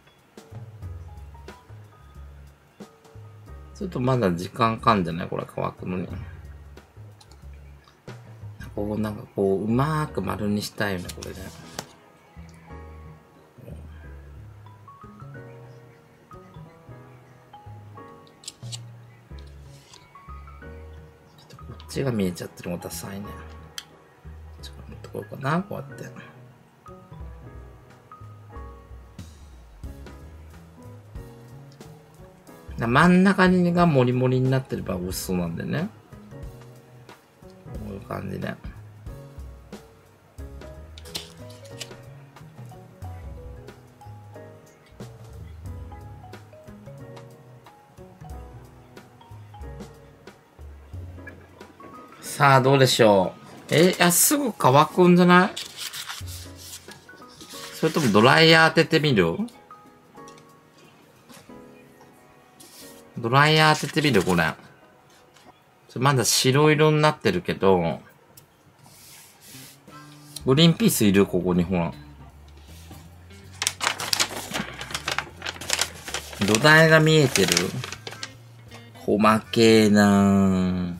ちょっとまだ時間かんじゃないこれ乾くのに。こうなんかこううまーく丸にしたいよねこれね。こっちが見えちゃってるのがダサいね。ちょっと持ってこようかな、こうやって。真ん中にがモリモリになってれば美味しそうなんでね。こういう感じで。さあ、どうでしょう。え、いや、すぐ乾くんじゃない？それともドライヤー当ててみる？ドライヤー当ててみるこれ。まだ白色になってるけど、グリーンピースいるここにほら。土台が見えてる？細けーなー。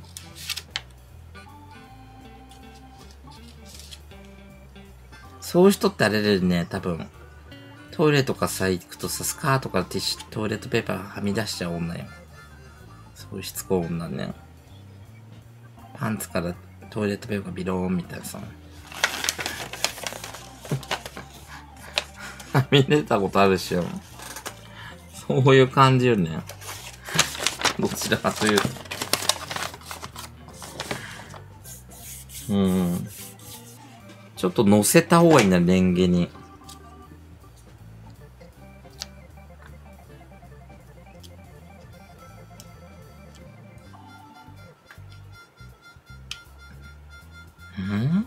そういう人ってあれだよね、多分。トイレとかさ、行くとさ、スカートからティッシュ、トイレットペーパーはみ出しちゃう女よ。そういうしつこい女ね。パンツからトイレットペーパービローンみたいなさ。はみ出たことあるでしょ。そういう感じよね。どちらかというと。うん。ちょっと乗せた方がいいな、レンゲに。 ん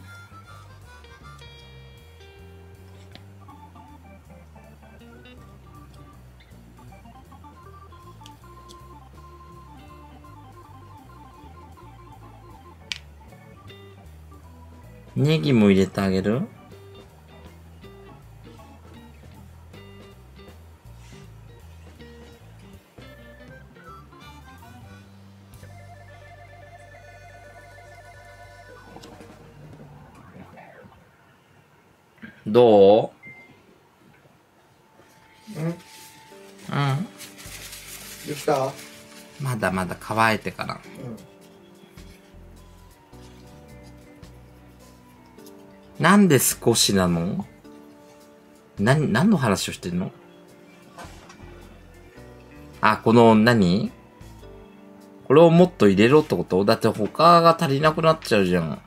ネギも入れてあげる？どう？ うん。 うん。 できた？ まだまだ乾いてから。 うん。 なんで少しなの？な、何の話をしてんの？あ、この何？これをもっと入れろってこと？だって他が足りなくなっちゃうじゃん。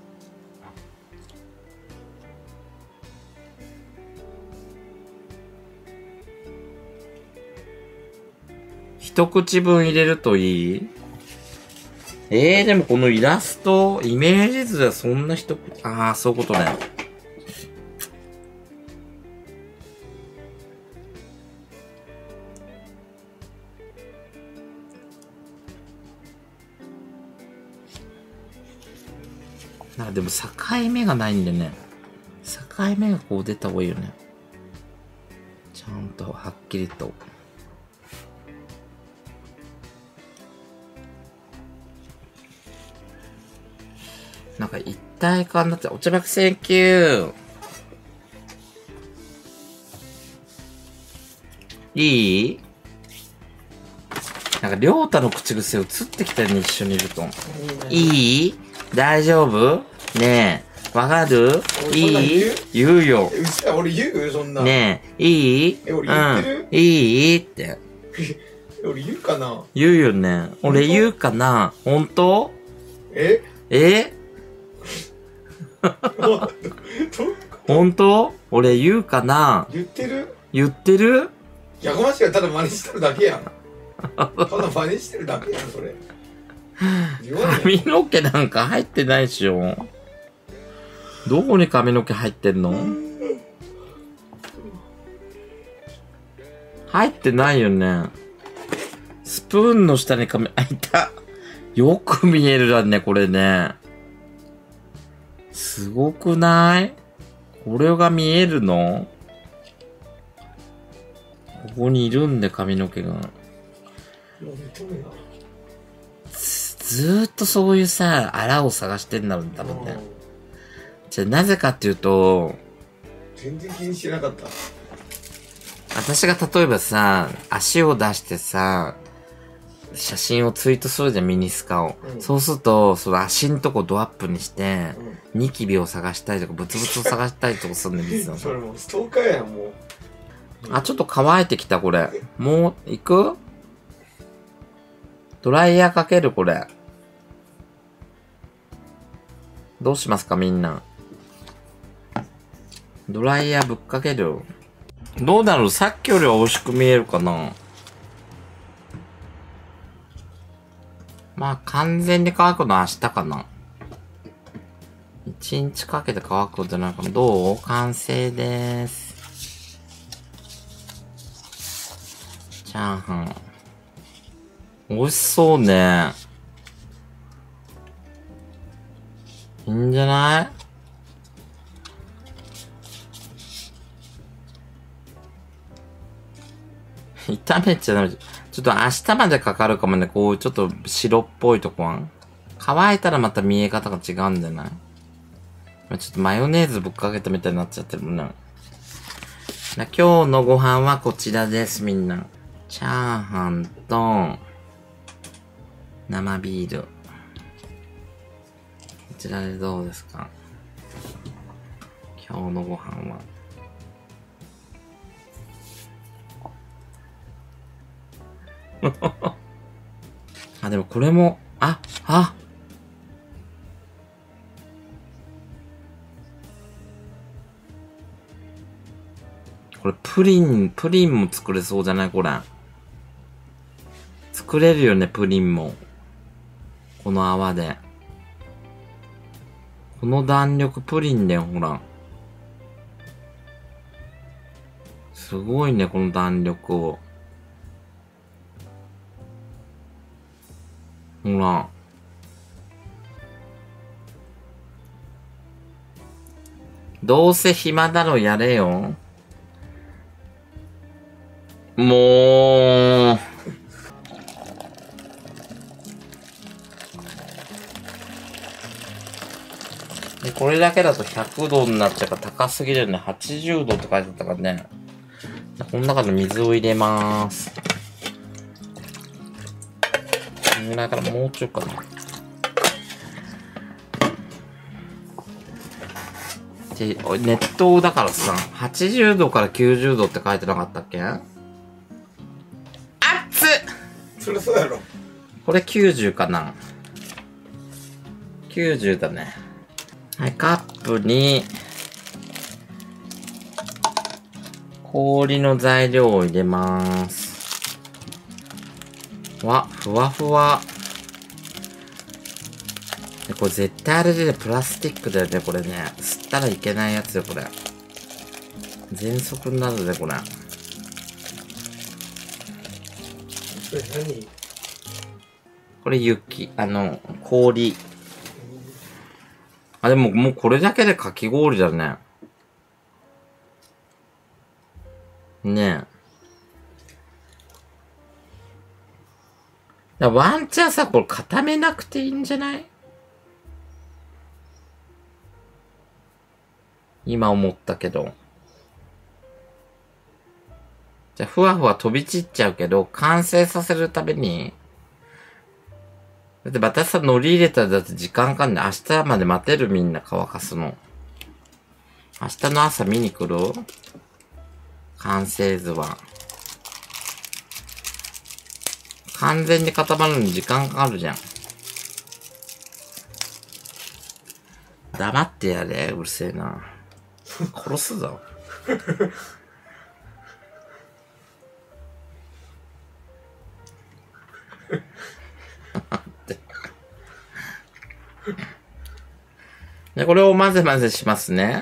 一口分入れるといい？えー、でもこのイラスト、イメージ図はそんな一口、ああ、そういうことね。なんかでも境目がないんでね。境目がこう出た方がいいよね。ちゃんとはっきりと。なんか一体感になって、お茶爆請求。いい？なんか、りょうたの口癖映ってきたよね、一緒にいると。いい？大丈夫？ねえ、わかる？いい？言うよ。 うちは俺言うそんな。 ねえ、いい？ え、俺言ってる？ うん、いい？って。 俺言うかな？ 言うよね。俺言うかな？本当？ え？ え？本当？俺言うかな？ 言ってる？ 言ってる？ やかましいがただ真似してるだけやん。ただ真似してるだけやん、それ。 髪の毛なんか入ってないでしょ。どこに髪の毛入ってんの？入ってないよね。スプーンの下に髪、あ、いた。よく見えるだね、これね。すごくない？これが見えるの？ここにいるんで、髪の毛が。ずーっとそういうさ、あらを探してんだろうね、多分ね。じゃあなぜかっていうと、 全然気にしてなかった。 私が例えばさ、足を出してさ、写真をツイートするじゃん、ミニスカを。うん、そうすると、その足んとこドアップにして、うん、ニキビを探したりとか、ブツブツを探したりとかするんですよ。 それもうストーカーやん、もう。 あ、ちょっと乾いてきた、これ。もう、行く？ドライヤーかける、これ。どうしますか、みんな。ドライヤーぶっかける？どうだろう？さっきよりは美味しく見えるかな？まあ、完全に乾くのは明日かな。一日かけて乾くんじゃないかな。どう？完成です。チャーハン。美味しそうね。いいんじゃない？炒めちゃダメ。ちょっと明日までかかるかもね。こう、ちょっと白っぽいとこは。乾いたらまた見え方が違うんじゃない？ちょっとマヨネーズぶっかけたみたいになっちゃってるもんね。今日のご飯はこちらです、みんな。チャーハンと、生ビール。こちらでどうですか？今日のご飯は。あ、でもこれも、あ、あこれプリン、プリンも作れそうじゃない？これ。作れるよね、プリンも。この泡で。 この弾力プリンだよ、ほら。すごいね、この弾力を。ほら。どうせ暇だろ、やれよ。もう。で、これだけだとひゃくどになっちゃうから高すぎるよね。はちじゅうどって書いてあったからね。この中に水を入れまーす。このぐらいからもうちょいかな。で、熱湯だからさ、はちじゅうどからきゅうじゅうどって書いてなかったっけ？あっつ！ そりゃそうやろ。 これきゅうじゅうかな。きゅうじゅうだね。はい、カップに、氷の材料を入れまーす。わ、ふわふわ。これ絶対あれでね、プラスチックだよね、これね。吸ったらいけないやつよ、これ。喘息になるね、これ。 それ何？ これ雪、あの、氷。あ、でももうこれだけでかき氷だね。ねえ。ワンチャンさ、これ固めなくていいんじゃない？今思ったけど。じゃあ、ふわふわ飛び散っちゃうけど、完成させるために、だってまたさ、海苔入れたらだって時間かかんない。明日まで待てるみんな乾かすの。明日の朝見に来る？完成図は。完全に固まるのに時間かかるじゃん。黙ってやれ、うるせえな。殺すぞ。で、これを混ぜ混ぜしますね。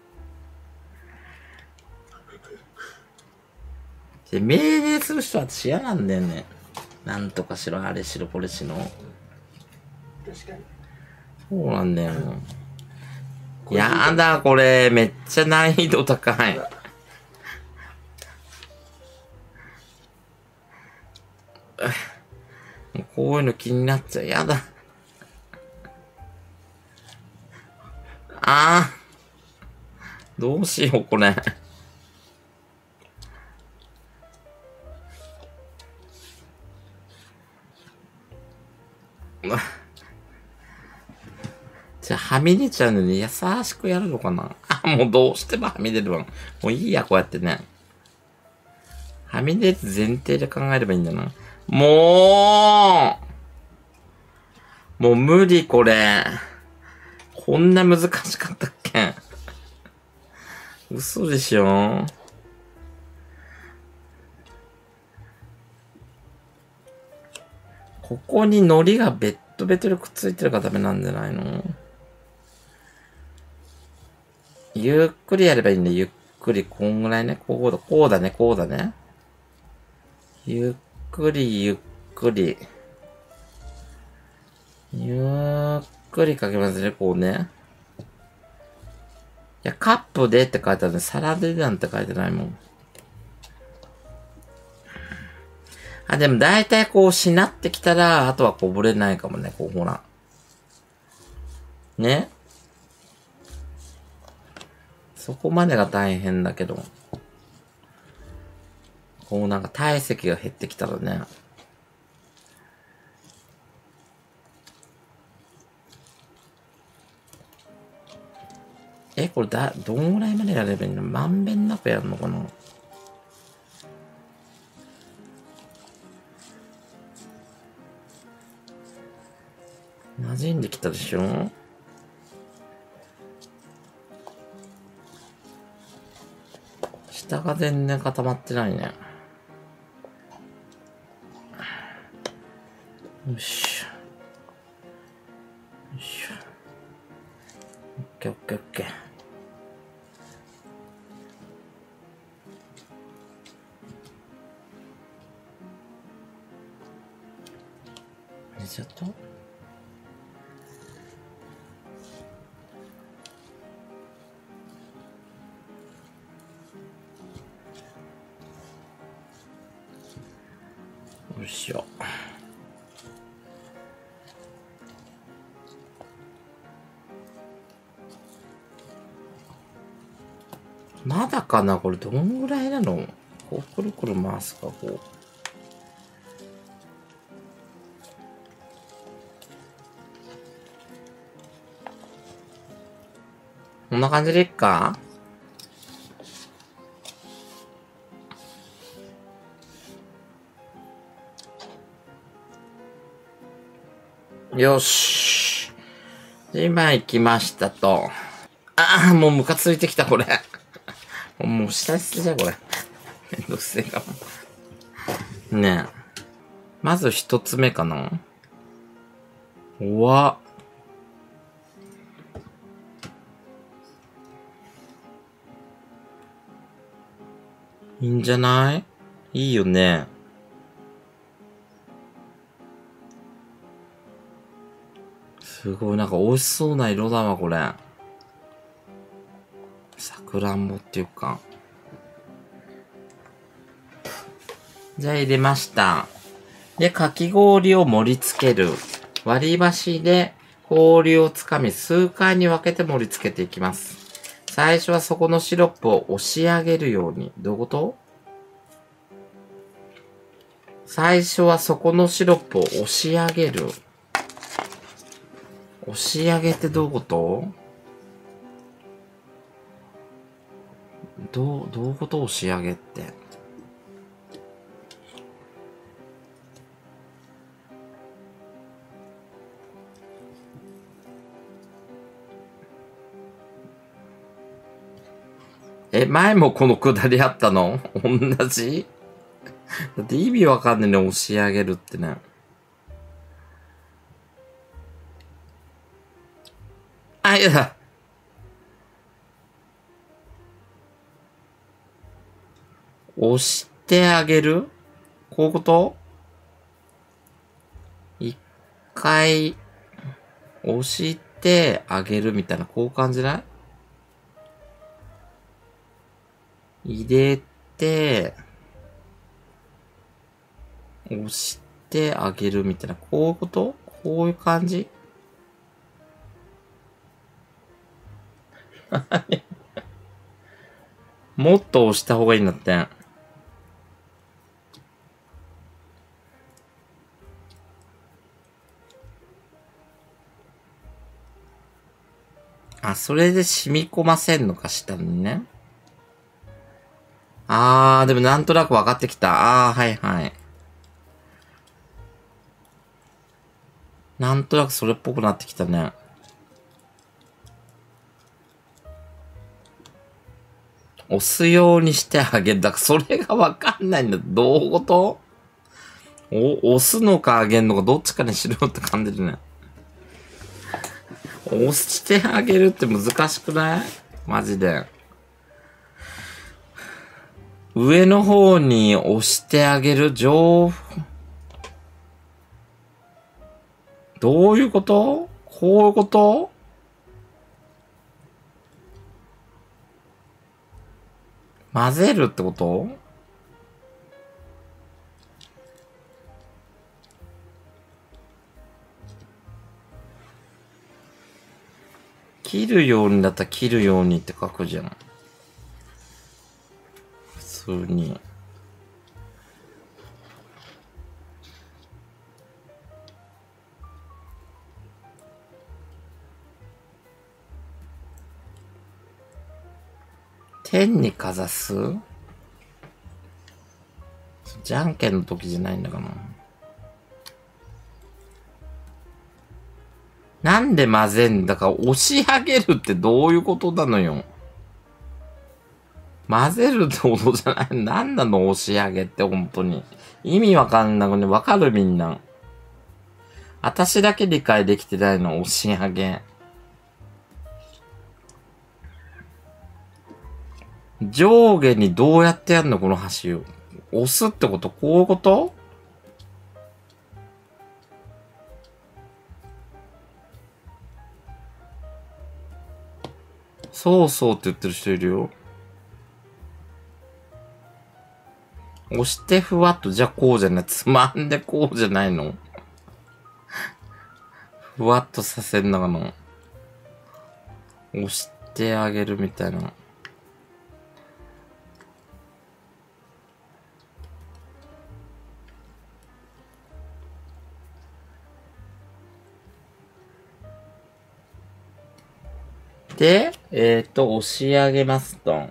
で、命令する人は私嫌なんだよね。なんとかしろ、あれしろ、これしろ。 確かに。 そうなんだよ。やだ、これ。めっちゃ難易度高い。こういうの気になっちゃう。やだ。ああ。どうしよう、これ。じゃあ、はみ出ちゃうのに優しくやるのかな。あ、もうどうしてもはみ出るわ。もういいや、こうやってね。はみ出る前提で考えればいいんだな。もうもう無理、これ。こんな難しかったっけ？嘘でしょ？ここに海苔がベッドベトでくっついてるからダメなんじゃないの？ゆっくりやればいいんだ。ゆっくり。こんぐらいね。こうだ、こうだね、こうだね。ゆっくり、ゆっくり。ゆっくりかけますね、こうね。いや、カップでって書いてあるね。皿でなんて書いてないもん。あ、でも大体こうしなってきたら、あとはこぼれないかもね、こうほら。ね。そこまでが大変だけど。こうなんか体積が減ってきたらね。え、これだ、どんぐらいまでやればいいの？まんべんなくやるのかな？馴染んできたでしょ？下が全然固まってないね。よしょ。よいしょ。 ケーオッケーオッケー。寝ちゃった？よいしょ。まだかなこれどんぐらいなの？こうくるくる回すか、こう。こんな感じでいっか？よし。今行きましたと。ああ、もうムカついてきた、これ。もう下捨てじゃん、これ。めんどくせえかも。ねえ。まず一つ目かな。うわ。いいんじゃない？いいよね。すごい、なんか美味しそうな色だわ、これ。さくらんぼっていうか。じゃあ入れました。で、かき氷を盛り付ける。割り箸で氷をつかみ、数回に分けて盛り付けていきます。最初はそこのシロップを押し上げるように。どういうこと？最初はそこのシロップを押し上げる。押し上げってどういうこと？どう、どういうこと押し上げって。え、前もこのくだりあったの？同じ？だって意味わかんないね、押し上げるってね。あ、いやだ。押してあげる？こういうこと？一回、押してあげるみたいな、こう感じない？入れて、押してあげるみたいな、こういうこと？こういう感じ？もっと押した方がいいんだって。あ、それで染み込ませんのか、下にね。あー、でもなんとなく分かってきた。あー、はいはい。なんとなくそれっぽくなってきたね。押すようにしてあげる。だからそれが分かんないんだ。どういうこと？お、押すのかあげんのかどっちかにしろよって感じでね。押してあげるって難しくない？マジで。上の方に押してあげる上、どういうこと？こういうこと？混ぜるってこと？切るようにだったら切るようにって書くじゃん。普通に。天にかざす？じゃんけんの時じゃないんだかな。なんで混ぜんだか押し上げるってどういうことなのよ。混ぜるってことじゃない。なんなの押し上げって本当に。意味わかんなくね。わかるみんな。私だけ理解できてないの押し上げ。 上下にどうやってやんのこの端を。押すってこと？こういうこと？そうそうって言ってる人いるよ。押してふわっと、じゃあこうじゃない。つまんでこうじゃないの？ふわっとさせんのかな。押してあげるみたいな。で、えっと、押し上げますと。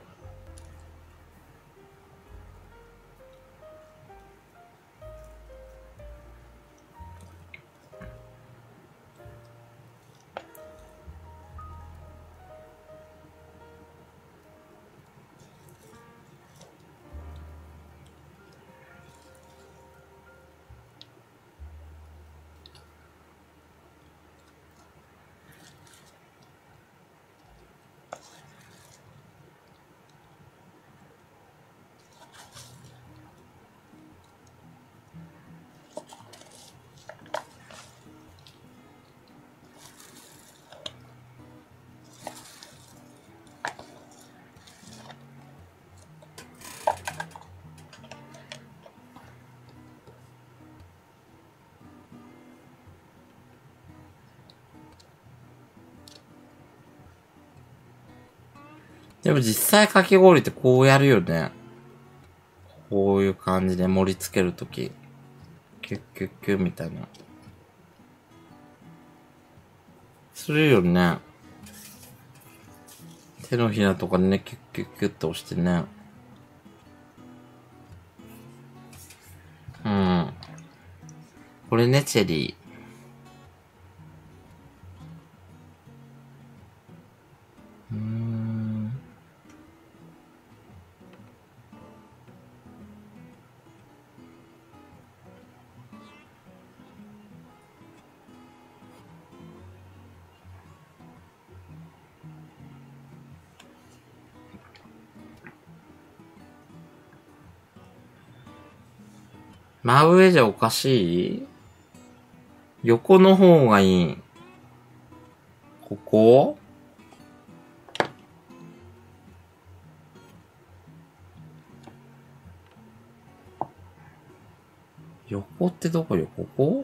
でも実際かき氷ってこうやるよね。こういう感じで盛り付けるとき。キュッキュッキュッみたいな。するよね。手のひらとかね、キュッキュッキュッと押してね。うん。これね、チェリー。うーん。真上じゃおかしい？横の方がいい。ここ？横ってどこよ？ここ？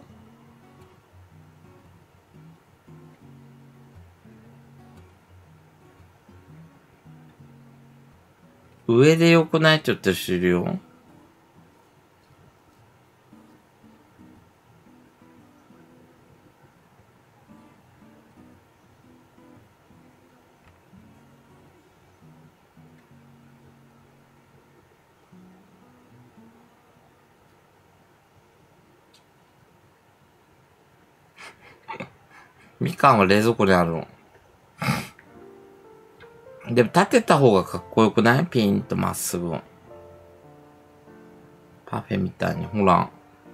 上で良くないって言ってる人いるよ。みかんは冷蔵庫にあるの。でも立てた方がかっこよくない？ピーンとまっすぐ。パフェみたいに、ほら。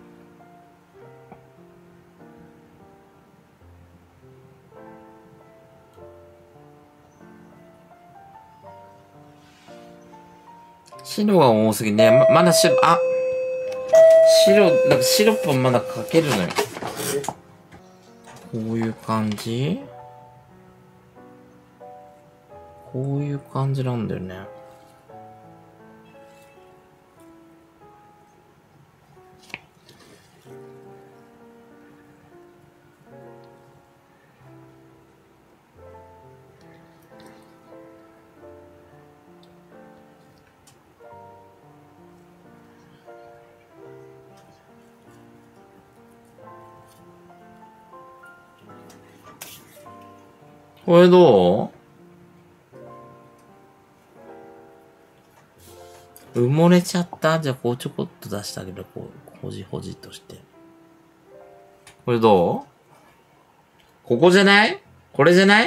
白が多すぎね。ま、まだ白、あ白、なんかシロップまだかけるのよ。こういう感じ？こういう感じなんだよね。これどう？埋もれちゃった？じゃあこうちょこっと出してあげる。こう、ほじほじとして。これどう？ここじゃない？これじゃない？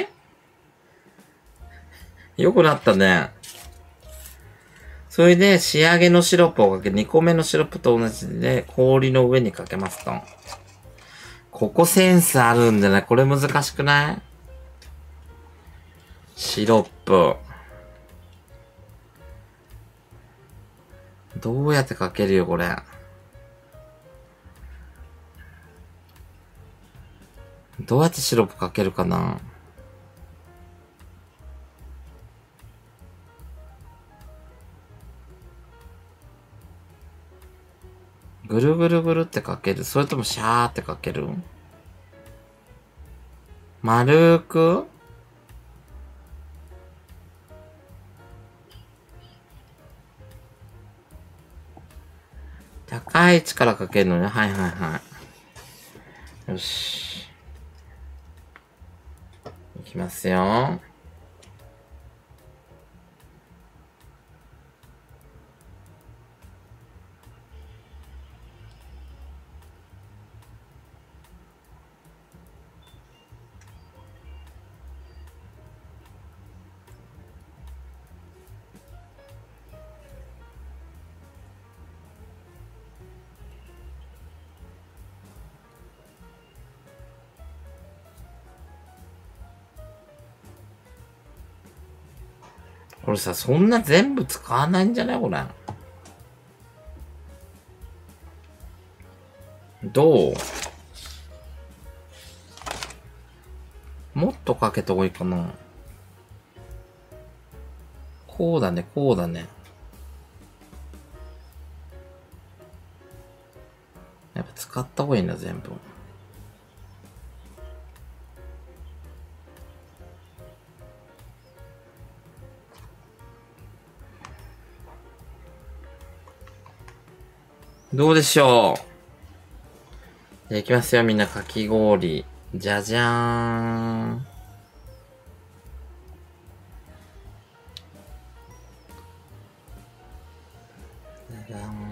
よくなったね。それで仕上げのシロップをかけ、にこめのシロップと同じで氷の上にかけますと。ここセンスあるんじゃない？これ難しくない？シロップ。 どうやってかけるよ、これ。どうやってシロップかけるかな。ぐるぐるぐるってかける？それともシャーってかける？丸く？高い位置からかけるのね。はいはいはい。よし。いきますよ。これさ、そんな全部使わないんじゃないこれ。どう？もっとかけた方がいいかな。こうだね、こうだね。やっぱ使った方がいいな、全部。どうでしょう？じゃあいきますよ、みんなかき氷。じゃじゃーん。じゃじゃーん。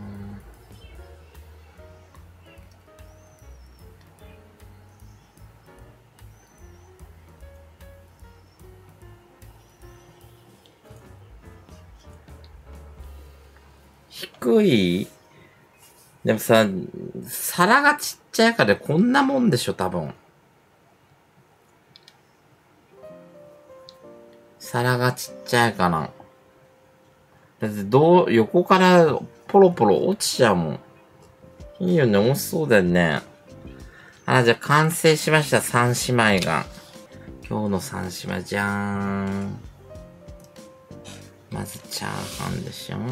低い？でもさ、皿がちっちゃいからこんなもんでしょ、多分。皿がちっちゃいかな。だってどう、横からポロポロ落ちちゃうもん。いいよね、面白そうだよね。あ、じゃあ完成しました、三姉妹が。今日の三姉妹、じゃーん。まずチャーハンでしょ。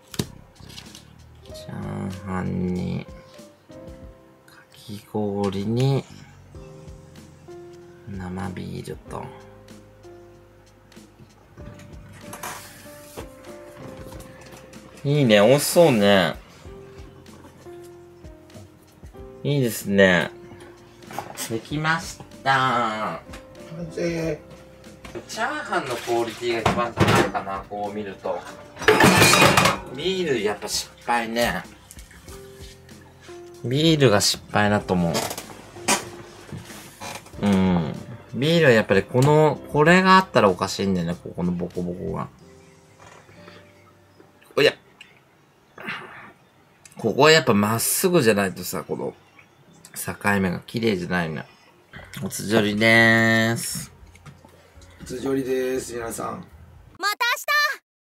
チャーハンに、かき氷に、生ビールと。いいね、美味しそうね。いいですね。できました。 完成。 チャーハンのクオリティが一番高いかな、こう見ると。ビールやっぱ失敗ね。ビールが失敗だと思う。うん。ビールはやっぱりこの、これがあったらおかしいんだよね、ここのボコボコが。おや。ここはやっぱまっすぐじゃないとさ、この境目が綺麗じゃないの。おつじょりでーす。 おつじょりです、皆さん。